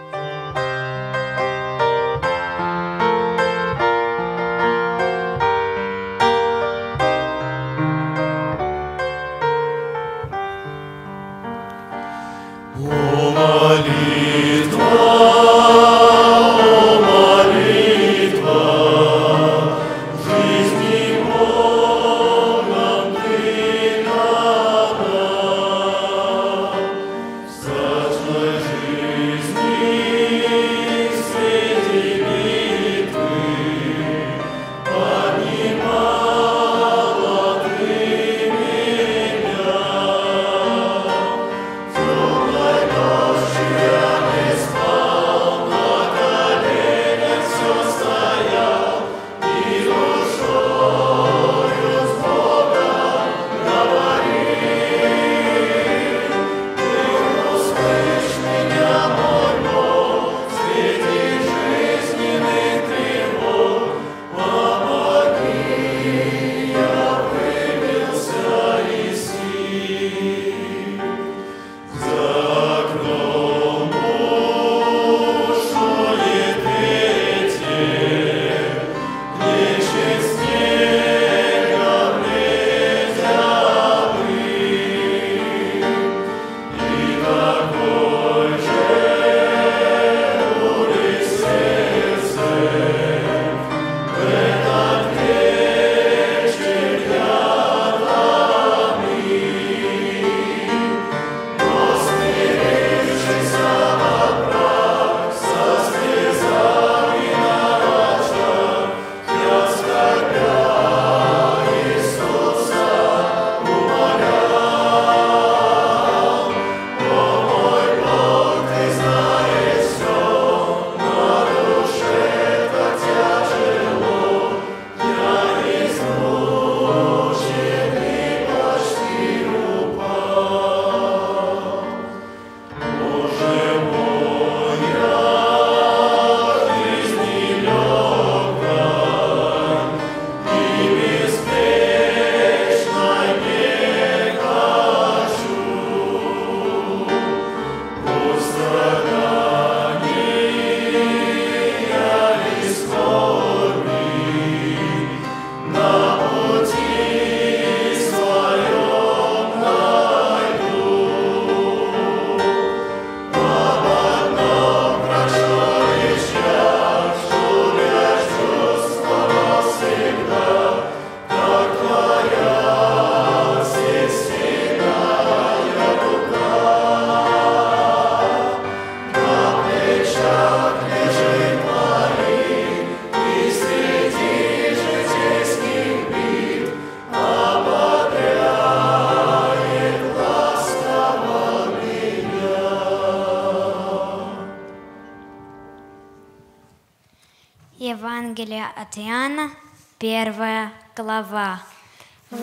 [SPEAKER 6] Евангелие от Иоанна, первая глава. В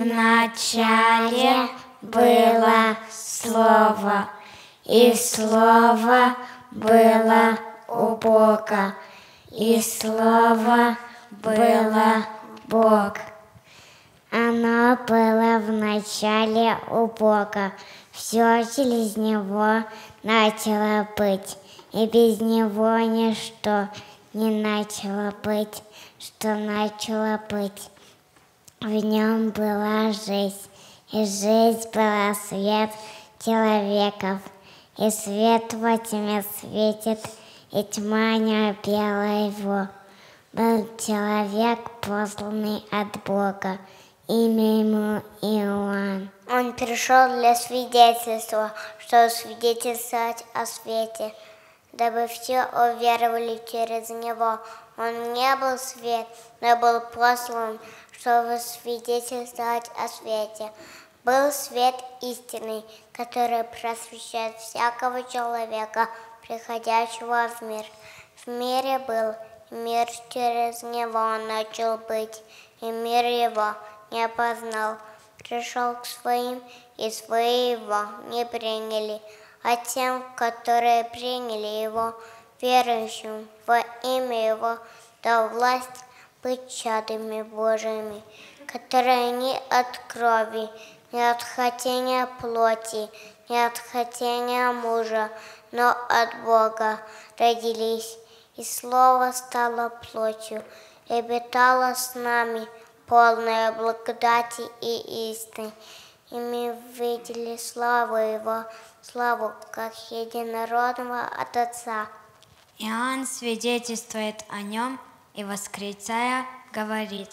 [SPEAKER 6] начале было Слово, и Слово было у Бога, и Слово было Бог. Оно было в начале у Бога, все через Него начало быть, и без Него ничто не начало быть, что начало быть. В Нем была жизнь, и жизнь была свет человеков, и свет во тьме светит, и тьма не объяла его. Был человек, посланный от Бога, имя ему Иоанн. Он пришел для свидетельства, чтобы свидетельствовать о свете, дабы все уверовали через Него. Он не был свет, но был послан, чтобы свидетельствовать о свете. Был свет истинный, который просвещает всякого человека, приходящего в мир. В мире был, и мир через Него начал быть, и мир Его не познал. Пришел к своим, и свои Его не приняли, а тем, которые приняли Его, верующим во имя Его, дал власть быть чадами Божьими, которые не от крови, не от хотения плоти, не от хотения мужа, но от Бога родились. И Слово стало плотью и обитало с нами, полное благодати и истины. И мы видели славу Его, славу как единородного от Отца.
[SPEAKER 7] Иоанн свидетельствует о Нем и, восклицая, говорит: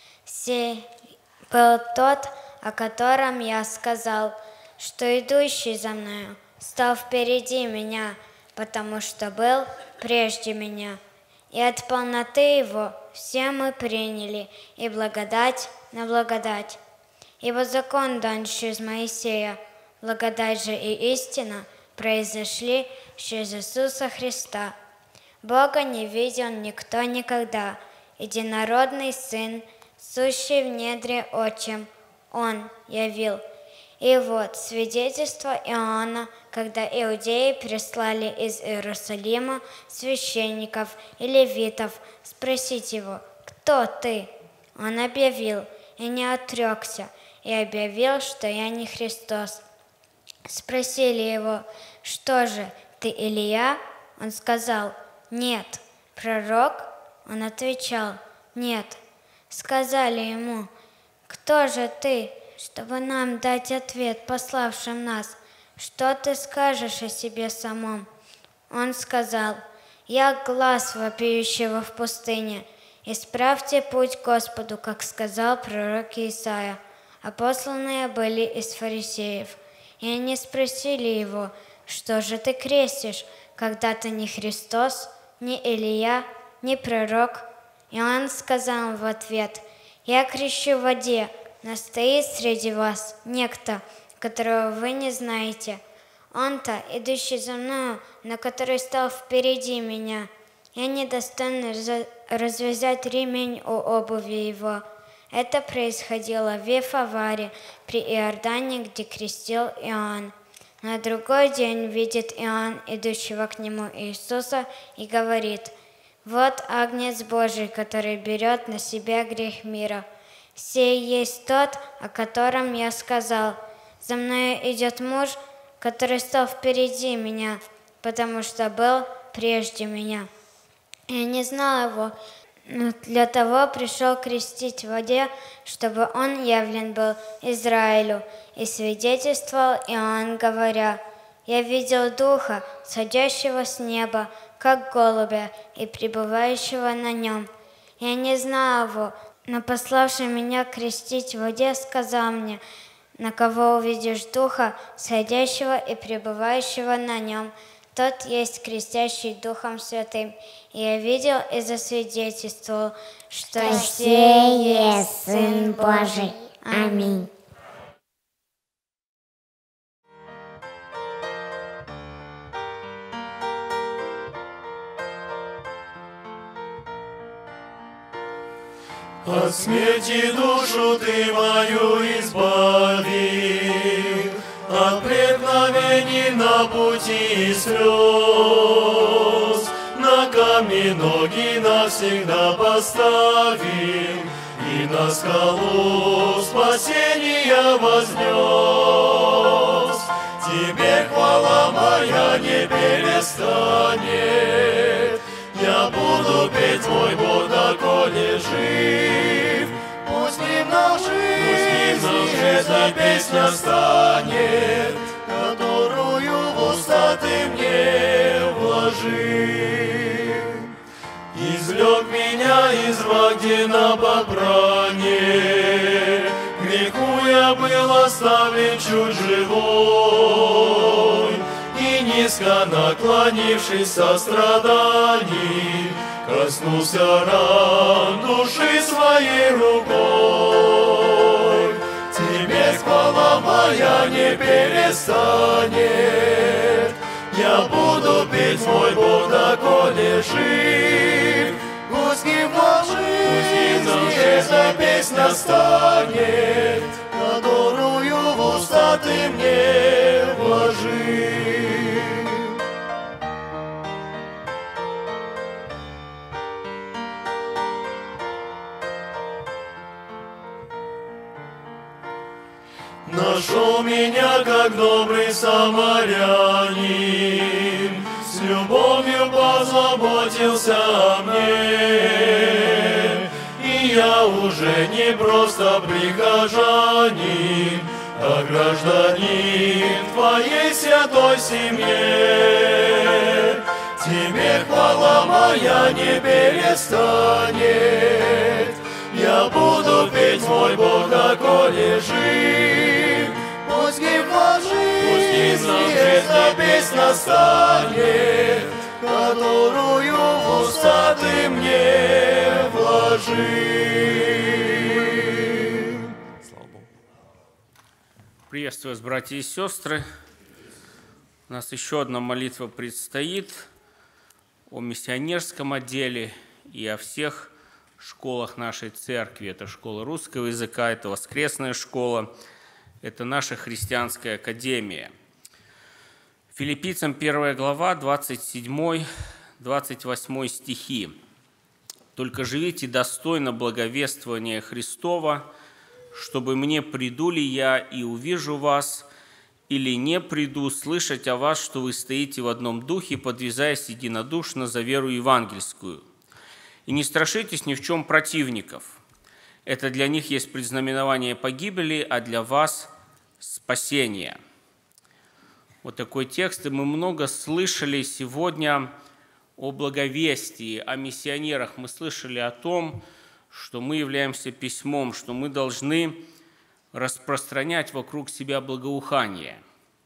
[SPEAKER 7] «Сей был тот, о котором я сказал, что идущий за мною стал впереди меня, потому что был прежде меня. И от полноты Его все мы приняли, и благодать на благодать. Ибо закон, данный из Моисея, благодать же и истина произошли через Иисуса Христа. Бога не видел никто никогда, единородный Сын, сущий в недре Отчим, Он явил». И вот свидетельство Иоанна, когда иудеи прислали из Иерусалима священников и левитов спросить его: «Кто ты?» Он объявил и не отрекся, и объявил, что я не Христос. Спросили его: «Что же, ты Илия?» Он сказал: «Нет». «Пророк?» Он отвечал: «Нет». Сказали ему: «Кто же ты, чтобы нам дать ответ пославшим нас? Что ты скажешь о себе самом?» Он сказал: «Я глас вопиющего в пустыне. Исправьте путь Господу, как сказал пророк Исаия». А посланные были из фарисеев. И они спросили его: «Что же ты крестишь, когда ты не Христос, не Илия, не пророк?» И он сказал в ответ: «Я крещу в воде, но стоит среди вас некто, которого вы не знаете. Он-то, идущий за мною, но который стал впереди меня. Я недостойна развязать ремень у обуви его». Это происходило в Вифаваре при Иордане, где крестил Иоанн. На другой день видит Иоанн, идущего к нему Иисуса, и говорит: «Вот Агнец Божий, который берет на себя грех мира. Сей есть тот, о котором я сказал: за мною идет муж, который стал впереди меня, потому что был прежде меня. Я не знал его, но для того пришел крестить в воде, чтобы он явлен был Израилю». И свидетельствовал Иоанн, говоря: «Я видел Духа, сходящего с неба, как голубя, и пребывающего на нем. Я не знал его, но пославший меня крестить в воде сказал мне: на кого увидишь Духа, сходящего и пребывающего на нем, тот есть крестящий Духом Святым». И я видел и засвидетельствовал, что
[SPEAKER 6] сей есть Сын Божий. Аминь.
[SPEAKER 3] От смерти душу ты мою избави, от преткновений на пути и слез. На камни ноги навсегда поставил, и на скалу спасения вознес. Тебе хвала моя не перестанет, я буду петь мой Бог, доколе жив. Пусть не на жизнь эта песня станет, которую в уста ты мне вложил. Извлек меня из рва, где на побране греху я был оставлен чужой, и не низко наклонившись состраданий, коснулся ран души своей рукой. Тебе хвала моя не перестанет, я буду петь мой Бог, доколе жив. Пусть не в жизни эта песня станет, которую в уста ты мне вложил. Нашел меня, как добрый самарянин, с любовью позаботился о мне. И я уже не просто прихожанин, а гражданин твоей святой семье. Тебе хвала моя не перестанет, я буду петь мой Бог, доколе жив. Пусть не в жизни эта песня станет, которую в уста ты мне вложил.
[SPEAKER 8] Слава Богу. Приветствую вас, братья и сестры. У нас еще одна молитва предстоит о миссионерском отделе и о всех школах нашей церкви. Это школа русского языка, это воскресная школа, это наша христианская академия. Филиппийцам первая глава, двадцать седьмой двадцать восьмой стихи. «Только живите достойно благовествования Христова, чтобы мне приду ли я и увижу вас, или не приду слышать о вас, что вы стоите в одном духе, подвязаясь единодушно за веру евангельскую. И не страшитесь ни в чем противников. Это для них есть предзнаменование погибели, а для вас спасение». Вот такой текст, и мы много слышали сегодня о благовестии, о миссионерах. Мы слышали о том, что мы являемся письмом, что мы должны распространять вокруг себя благоухание.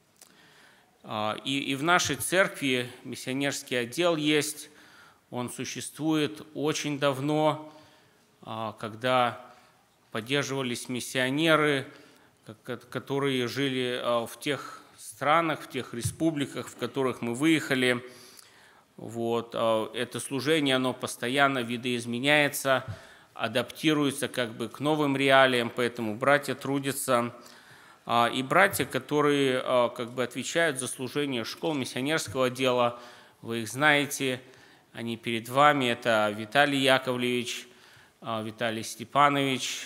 [SPEAKER 8] И, и в нашей церкви миссионерский отдел есть, он существует очень давно, когда поддерживались миссионеры, которые жили в тех странах, в тех республиках, в которых мы выехали. Вот. Это служение, оно постоянно видоизменяется, адаптируется как бы к новым реалиям, поэтому братья трудятся. И братья, которые как бы отвечают за служение школ миссионерского отдела, вы их знаете, они перед вами. Это Виталий Яковлевич, Виталий Степанович,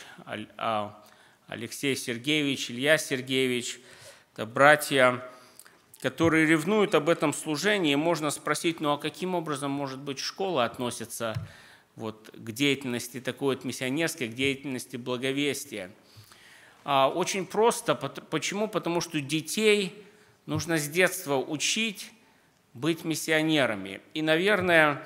[SPEAKER 8] Алексей Сергеевич, Илья Сергеевич. Это братья, которые ревнуют об этом служении. Можно спросить, ну а каким образом, может быть, школа относится вот к деятельности такой вот миссионерской, к деятельности благовестия? Очень просто. Почему? Потому что детей нужно с детства учить быть миссионерами. И, наверное,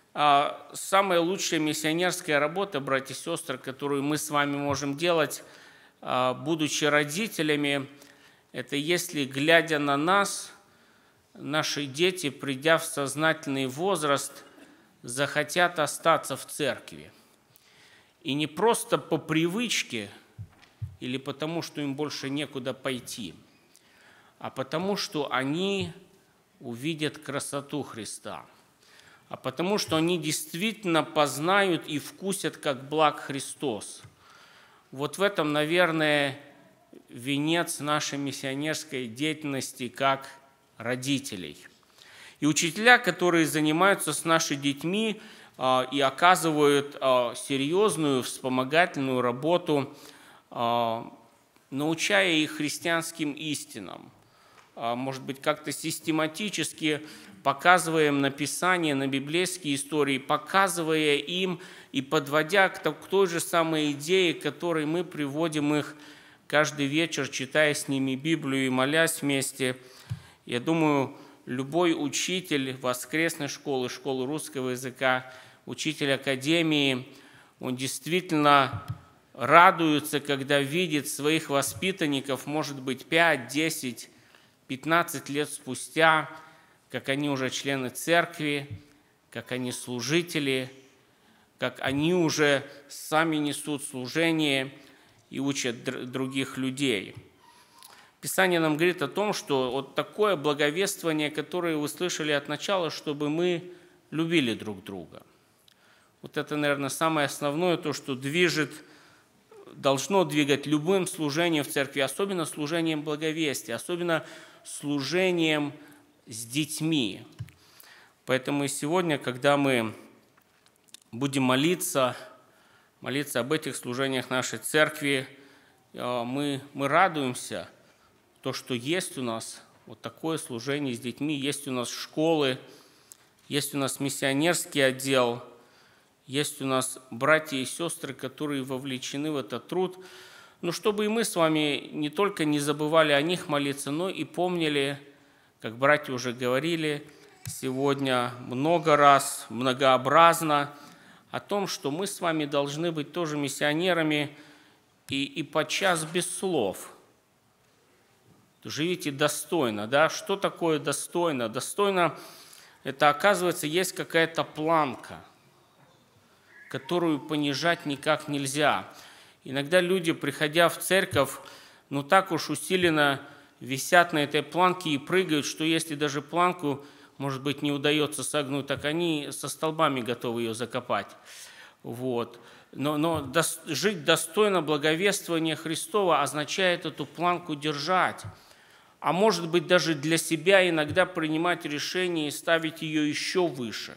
[SPEAKER 8] самая лучшая миссионерская работа, братья и сестры, которую мы с вами можем делать, будучи родителями, это если, глядя на нас, наши дети, придя в сознательный возраст, захотят остаться в церкви. И не просто по привычке или потому, что им больше некуда пойти, а потому, что они увидят красоту Христа, а потому, что они действительно познают и вкусят, как благ Христос. Вот в этом, наверное, венец нашей миссионерской деятельности как родителей. И учителя, которые занимаются с нашими детьми и оказывают серьезную вспомогательную работу, научая их христианским истинам, может быть, как-то систематически показывая им на Писание, на библейские истории, показывая им и подводя к той же самой идее, к которой мы приводим их каждый вечер, читая с ними Библию и молясь вместе. Я думаю, любой учитель воскресной школы, школы русского языка, учитель академии, он действительно радуется, когда видит своих воспитанников, может быть, пять, десять, пятнадцать лет спустя, как они уже члены церкви, как они служители, как они уже сами несут служение и учат других людей. Писание нам говорит о том, что вот такое благовествование, которое вы слышали от начала, чтобы мы любили друг друга. Вот это, наверное, самое основное, то, что движет, должно двигать любым служением в церкви, особенно служением благовестия, особенно служением с детьми. Поэтому и сегодня, когда мы будем молиться, молиться об этих служениях нашей церкви, мы, мы радуемся, то, что есть у нас вот такое служение с детьми, есть у нас школы, есть у нас миссионерский отдел, есть у нас братья и сестры, которые вовлечены в этот труд. Но чтобы и мы с вами не только не забывали о них молиться, но и помнили, как братья уже говорили сегодня много раз, многообразно, о том, что мы с вами должны быть тоже миссионерами и, и подчас без слов. Живите достойно, да? Что такое достойно? Достойно – это, оказывается, есть какая-то планка, которую понижать никак нельзя. Иногда люди, приходя в церковь, ну так уж усиленно висят на этой планке и прыгают, что если даже планку, может быть, не удается согнуть, так они со столбами готовы ее закопать. Вот. Но, но до, жить достойно благовествования Христова означает эту планку держать. А может быть, даже для себя иногда принимать решение и ставить ее еще выше.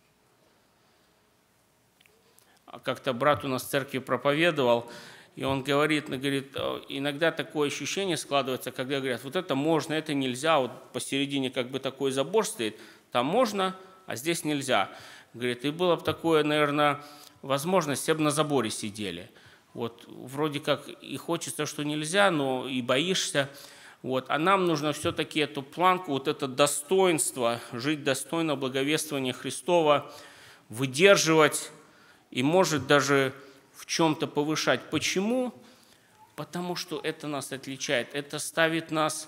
[SPEAKER 8] Как-то брат у нас в церкви проповедовал, и он говорит, говорит, иногда такое ощущение складывается, когда говорят, вот это можно, это нельзя, вот посередине как бы такой забор стоит, там можно, а здесь нельзя. Говорит, и было бы такое, наверное, возможность, все бы на заборе сидели. Вот вроде как и хочется, что нельзя, но и боишься. Вот. А нам нужно все-таки эту планку, вот это достоинство, жить достойно благовествования Христова, выдерживать и, может, даже в чем-то повышать. Почему? Потому что это нас отличает. Это ставит нас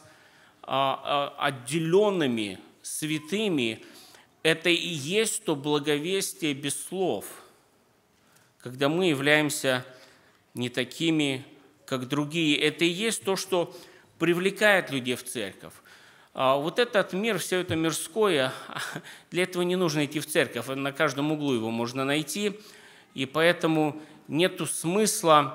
[SPEAKER 8] а, а, отделенными, святыми. Это и есть то благовестие без слов, когда мы являемся не такими, как другие. Это и есть то, что привлекает людей в церковь. Вот этот мир, все это мирское, для этого не нужно идти в церковь, на каждом углу его можно найти, и поэтому нету смысла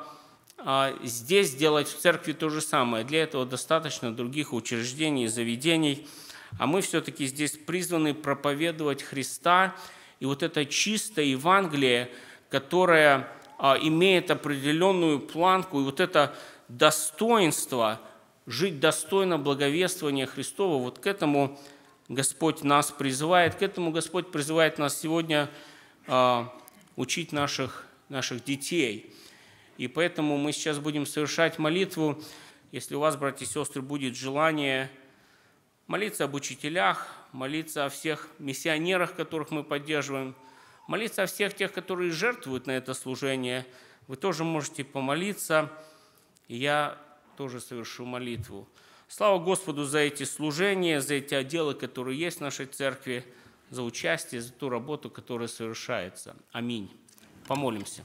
[SPEAKER 8] здесь делать в церкви то же самое. Для этого достаточно других учреждений, заведений, а мы все-таки здесь призваны проповедовать Христа, и вот это чистое Евангелие, которое имеет определенную планку, и вот это достоинство, жить достойно благовествования Христова, вот к этому Господь нас призывает, к этому Господь призывает нас сегодня э, учить наших, наших детей. И поэтому мы сейчас будем совершать молитву. Если у вас, братья и сестры, будет желание молиться об учителях, молиться о всех миссионерах, которых мы поддерживаем, молиться о всех тех, которые жертвуют на это служение, вы тоже можете помолиться. И я тоже совершу молитву. Слава Господу за эти служения, за эти отделы, которые есть в нашей церкви, за участие, за ту работу, которая совершается. Аминь. Помолимся.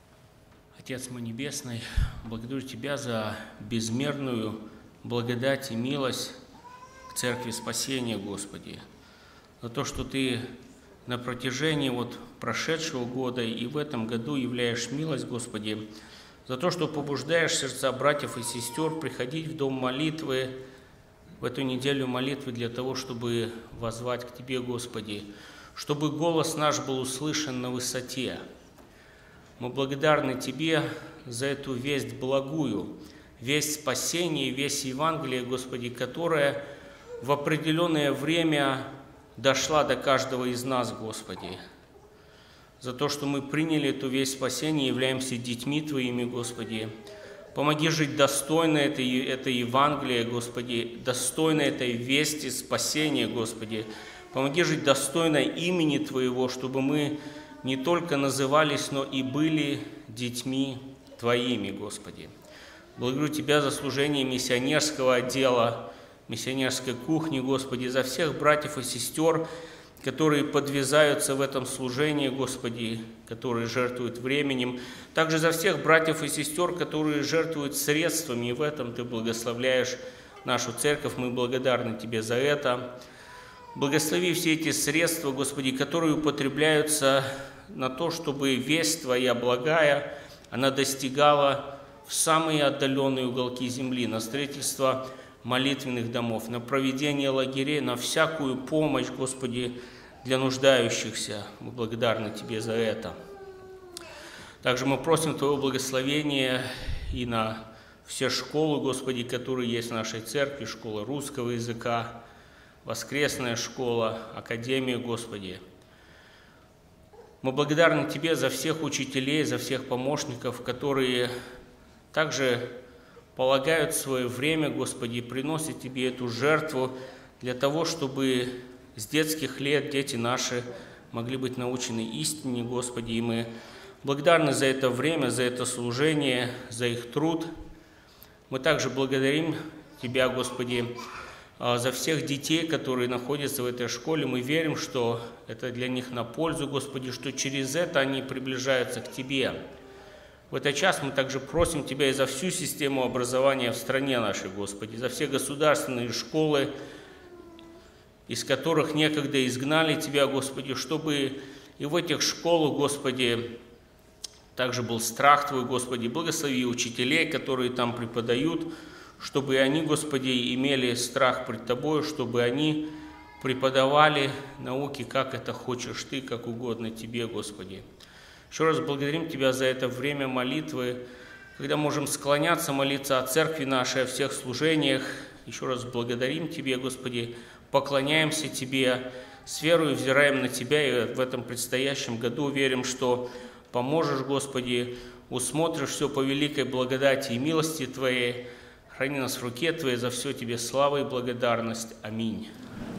[SPEAKER 8] Отец мой Небесный, благодарю Тебя за безмерную благодать и милость к Церкви Спасения, Господи, за то, что Ты на протяжении вот прошедшего года и в этом году являешь милость, Господи, за то, что побуждаешь сердца братьев и сестер приходить в дом молитвы, в эту неделю молитвы для того, чтобы воззвать к Тебе, Господи, чтобы голос наш был услышан на высоте. Мы благодарны Тебе за эту весть благую, весть спасения, весть Евангелия, Господи, которая в определенное время дошла до каждого из нас, Господи. За то, что мы приняли эту весть спасения, являемся детьми Твоими, Господи. Помоги жить достойно этой, этой Евангелия, Господи, достойно этой вести спасения, Господи. Помоги жить достойно имени Твоего, чтобы мы не только назывались, но и были детьми Твоими, Господи. Благодарю Тебя за служение миссионерского отдела, миссионерской кухни, Господи, за всех братьев и сестер, которые подвязаются в этом служении, Господи, которые жертвуют временем, также за всех братьев и сестер, которые жертвуют средствами, и в этом Ты благословляешь нашу церковь, мы благодарны Тебе за это. Благослови все эти средства, Господи, которые употребляются на то, чтобы весть Твоя благая, она достигала в самые отдаленные уголки земли, на строительство молитвенных домов, на проведение лагерей, на всякую помощь, Господи, для нуждающихся. Мы благодарны Тебе за это. Также мы просим Твоего благословения и на все школы, Господи, которые есть в нашей церкви, школа русского языка, воскресная школа, академия, Господи. Мы благодарны Тебе за всех учителей, за всех помощников, которые также полагают свое время, Господи, и приносят Тебе эту жертву для того, чтобы с детских лет дети наши могли быть научены истине, Господи. И мы благодарны за это время, за это служение, за их труд. Мы также благодарим Тебя, Господи, за всех детей, которые находятся в этой школе. Мы верим, что это для них на пользу, Господи, что через это они приближаются к Тебе. В этот час мы также просим Тебя и за всю систему образования в стране нашей, Господи, за все государственные школы, из которых некогда изгнали Тебя, Господи, чтобы и в этих школах, Господи, также был страх Твой, Господи. Благослови учителей, которые там преподают, чтобы и они, Господи, имели страх пред Тобой, чтобы они преподавали науки, как это хочешь Ты, как угодно Тебе, Господи. Еще раз благодарим Тебя за это время молитвы, когда можем склоняться, молиться о церкви нашей, о всех служениях. Еще раз благодарим Тебе, Господи, поклоняемся Тебе, с верой взираем на Тебя, и в этом предстоящем году верим, что поможешь, Господи, усмотришь все по великой благодати и милости Твоей. Храни нас в руке Твоей, за все Тебе слава и благодарность. Аминь.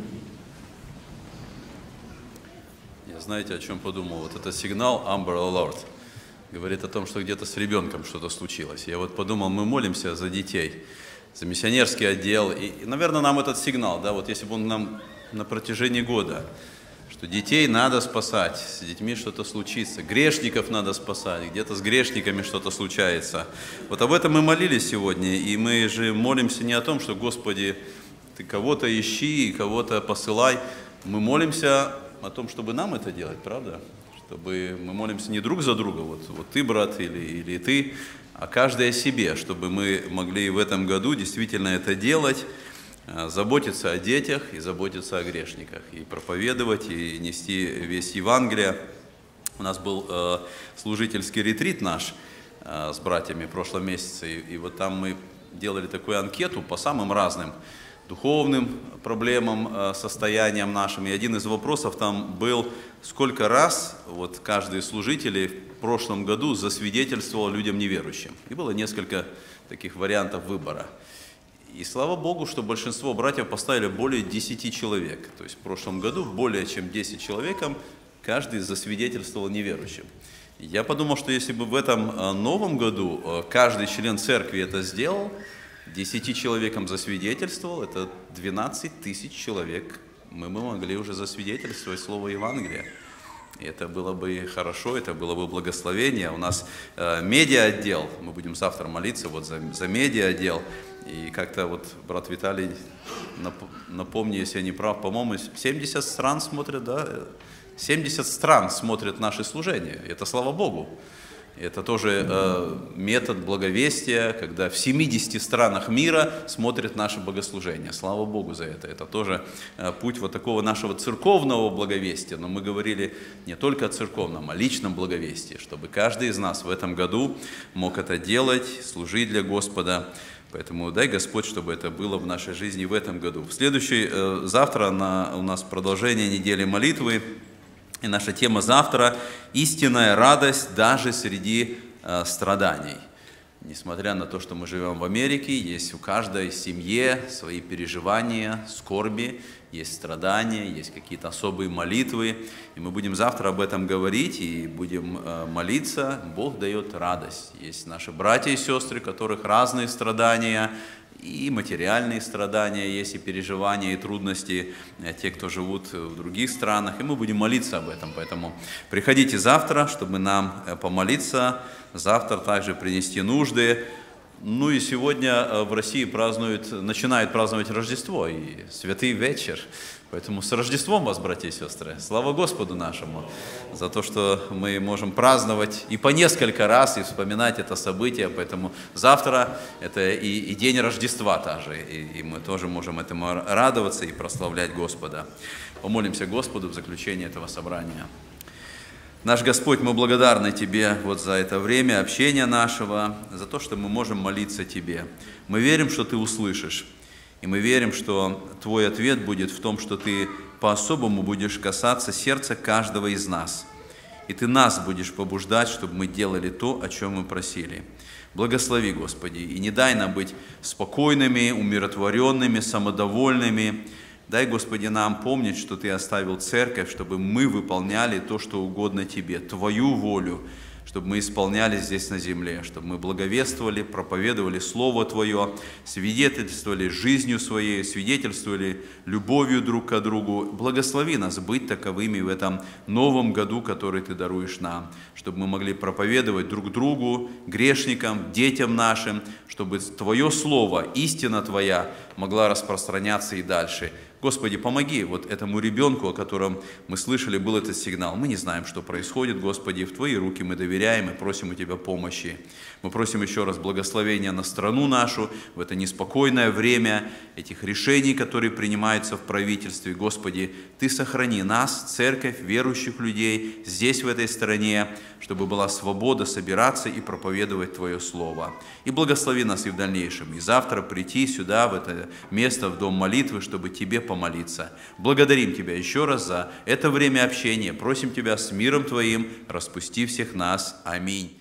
[SPEAKER 9] Я знаете, о чем подумал? Вот это сигнал Amber Alert говорит о том, что где-то с ребенком что-то случилось. Я вот подумал, мы молимся за детей, за миссионерский отдел. И, и, наверное, нам этот сигнал, да, вот если бы он нам на протяжении года, что детей надо спасать, с детьми что-то случится, грешников надо спасать, где-то с грешниками что-то случается. Вот об этом мы молились сегодня, и мы же молимся не о том, что, Господи, Ты кого-то ищи, кого-то посылай. Мы молимся о том, чтобы нам это делать, правда? Чтобы мы молимся не друг за друга, вот, вот ты, брат, или, или ты, а каждый о себе, чтобы мы могли в этом году действительно это делать, заботиться о детях и заботиться о грешниках, и проповедовать, и нести весть Евангелия. У нас был э, служительский ретрит наш э, с братьями в прошлом месяце, и, и вот там мы делали такую анкету по самым разным духовным проблемам, э, состояниям нашим. И один из вопросов там был, сколько раз вот каждый из служителей в прошлом году засвидетельствовал людям неверующим. И было несколько таких вариантов выбора. И слава Богу, что большинство братьев поставили более десяти человек. То есть в прошлом году более чем десять человекам каждый засвидетельствовал неверующим. И я подумал, что если бы в этом новом году каждый член церкви это сделал, десяти человекам засвидетельствовал, это двенадцать тысяч человек мы бы могли уже засвидетельствовать слово Евангелия. И это было бы хорошо, это было бы благословение. У нас э, медиа-отдел, мы будем завтра молиться вот за, за медиа-отдел. И как-то вот брат Виталий, нап, напомни, если я не прав, по-моему, семьдесят стран смотрят, да? семьдесят стран смотрят наши служения. Это слава Богу. Это тоже э, метод благовестия, когда в семидесяти странах мира смотрят наше богослужение. Слава Богу за это. Это тоже э, путь вот такого нашего церковного благовестия. Но мы говорили не только о церковном, а о личном благовестии, чтобы каждый из нас в этом году мог это делать, служить для Господа. Поэтому дай Господь, чтобы это было в нашей жизни в этом году. В следующий, э, завтра на, у нас продолжение недели молитвы. И наша тема завтра – истинная радость даже среди э, страданий. Несмотря на то, что мы живем в Америке, есть у каждой семье свои переживания, скорби, есть страдания, есть какие-то особые молитвы. И мы будем завтра об этом говорить и будем э, молиться. Бог дает радость. Есть наши братья и сестры, у которых разные страдания. и материальные страдания есть, и переживания, и трудности, те, кто живут в других странах, и мы будем молиться об этом. Поэтому приходите завтра, чтобы нам помолиться, завтра также принести нужды. Ну и сегодня в России празднуют, начинают праздновать Рождество и Святый вечер. Поэтому с Рождеством вас, братья и сестры! Слава Господу нашему за то, что мы можем праздновать и по несколько раз, и вспоминать это событие. Поэтому завтра это и, и день Рождества также, и, и мы тоже можем этому радоваться и прославлять Господа. Помолимся Господу в заключение этого собрания. Наш Господь, мы благодарны Тебе вот за это время общения нашего, за то, что мы можем молиться Тебе. Мы верим, что Ты услышишь. И мы верим, что Твой ответ будет в том, что Ты по-особому будешь касаться сердца каждого из нас. И Ты нас будешь побуждать, чтобы мы делали то, о чем мы просили. Благослови, Господи, и не дай нам быть спокойными, умиротворенными, самодовольными. Дай, Господи, нам помнить, что Ты оставил церковь, чтобы мы выполняли то, что угодно Тебе, Твою волю, чтобы мы исполняли здесь на земле, чтобы мы благовествовали, проповедовали Слово Твое, свидетельствовали жизнью Своей, свидетельствовали любовью друг к другу. Благослови нас быть таковыми в этом новом году, который Ты даруешь нам, чтобы мы могли проповедовать друг другу, грешникам, детям нашим, чтобы Твое Слово, истина Твоя могла распространяться и дальше. Господи, помоги вот этому ребенку, о котором мы слышали, был этот сигнал. Мы не знаем, что происходит, Господи, в Твои руки мы доверяем и просим у Тебя помощи. Мы просим еще раз благословения на страну нашу в это неспокойное время, этих решений, которые принимаются в правительстве. Господи, Ты сохрани нас, церковь, верующих людей здесь, в этой стране, чтобы была свобода собираться и проповедовать Твое Слово. И благослови нас и в дальнейшем, и завтра прийти сюда, в это место, в дом молитвы, чтобы Тебе помолиться. Благодарим Тебя еще раз за это время общения. Просим Тебя с миром Твоим, распусти всех нас. Аминь.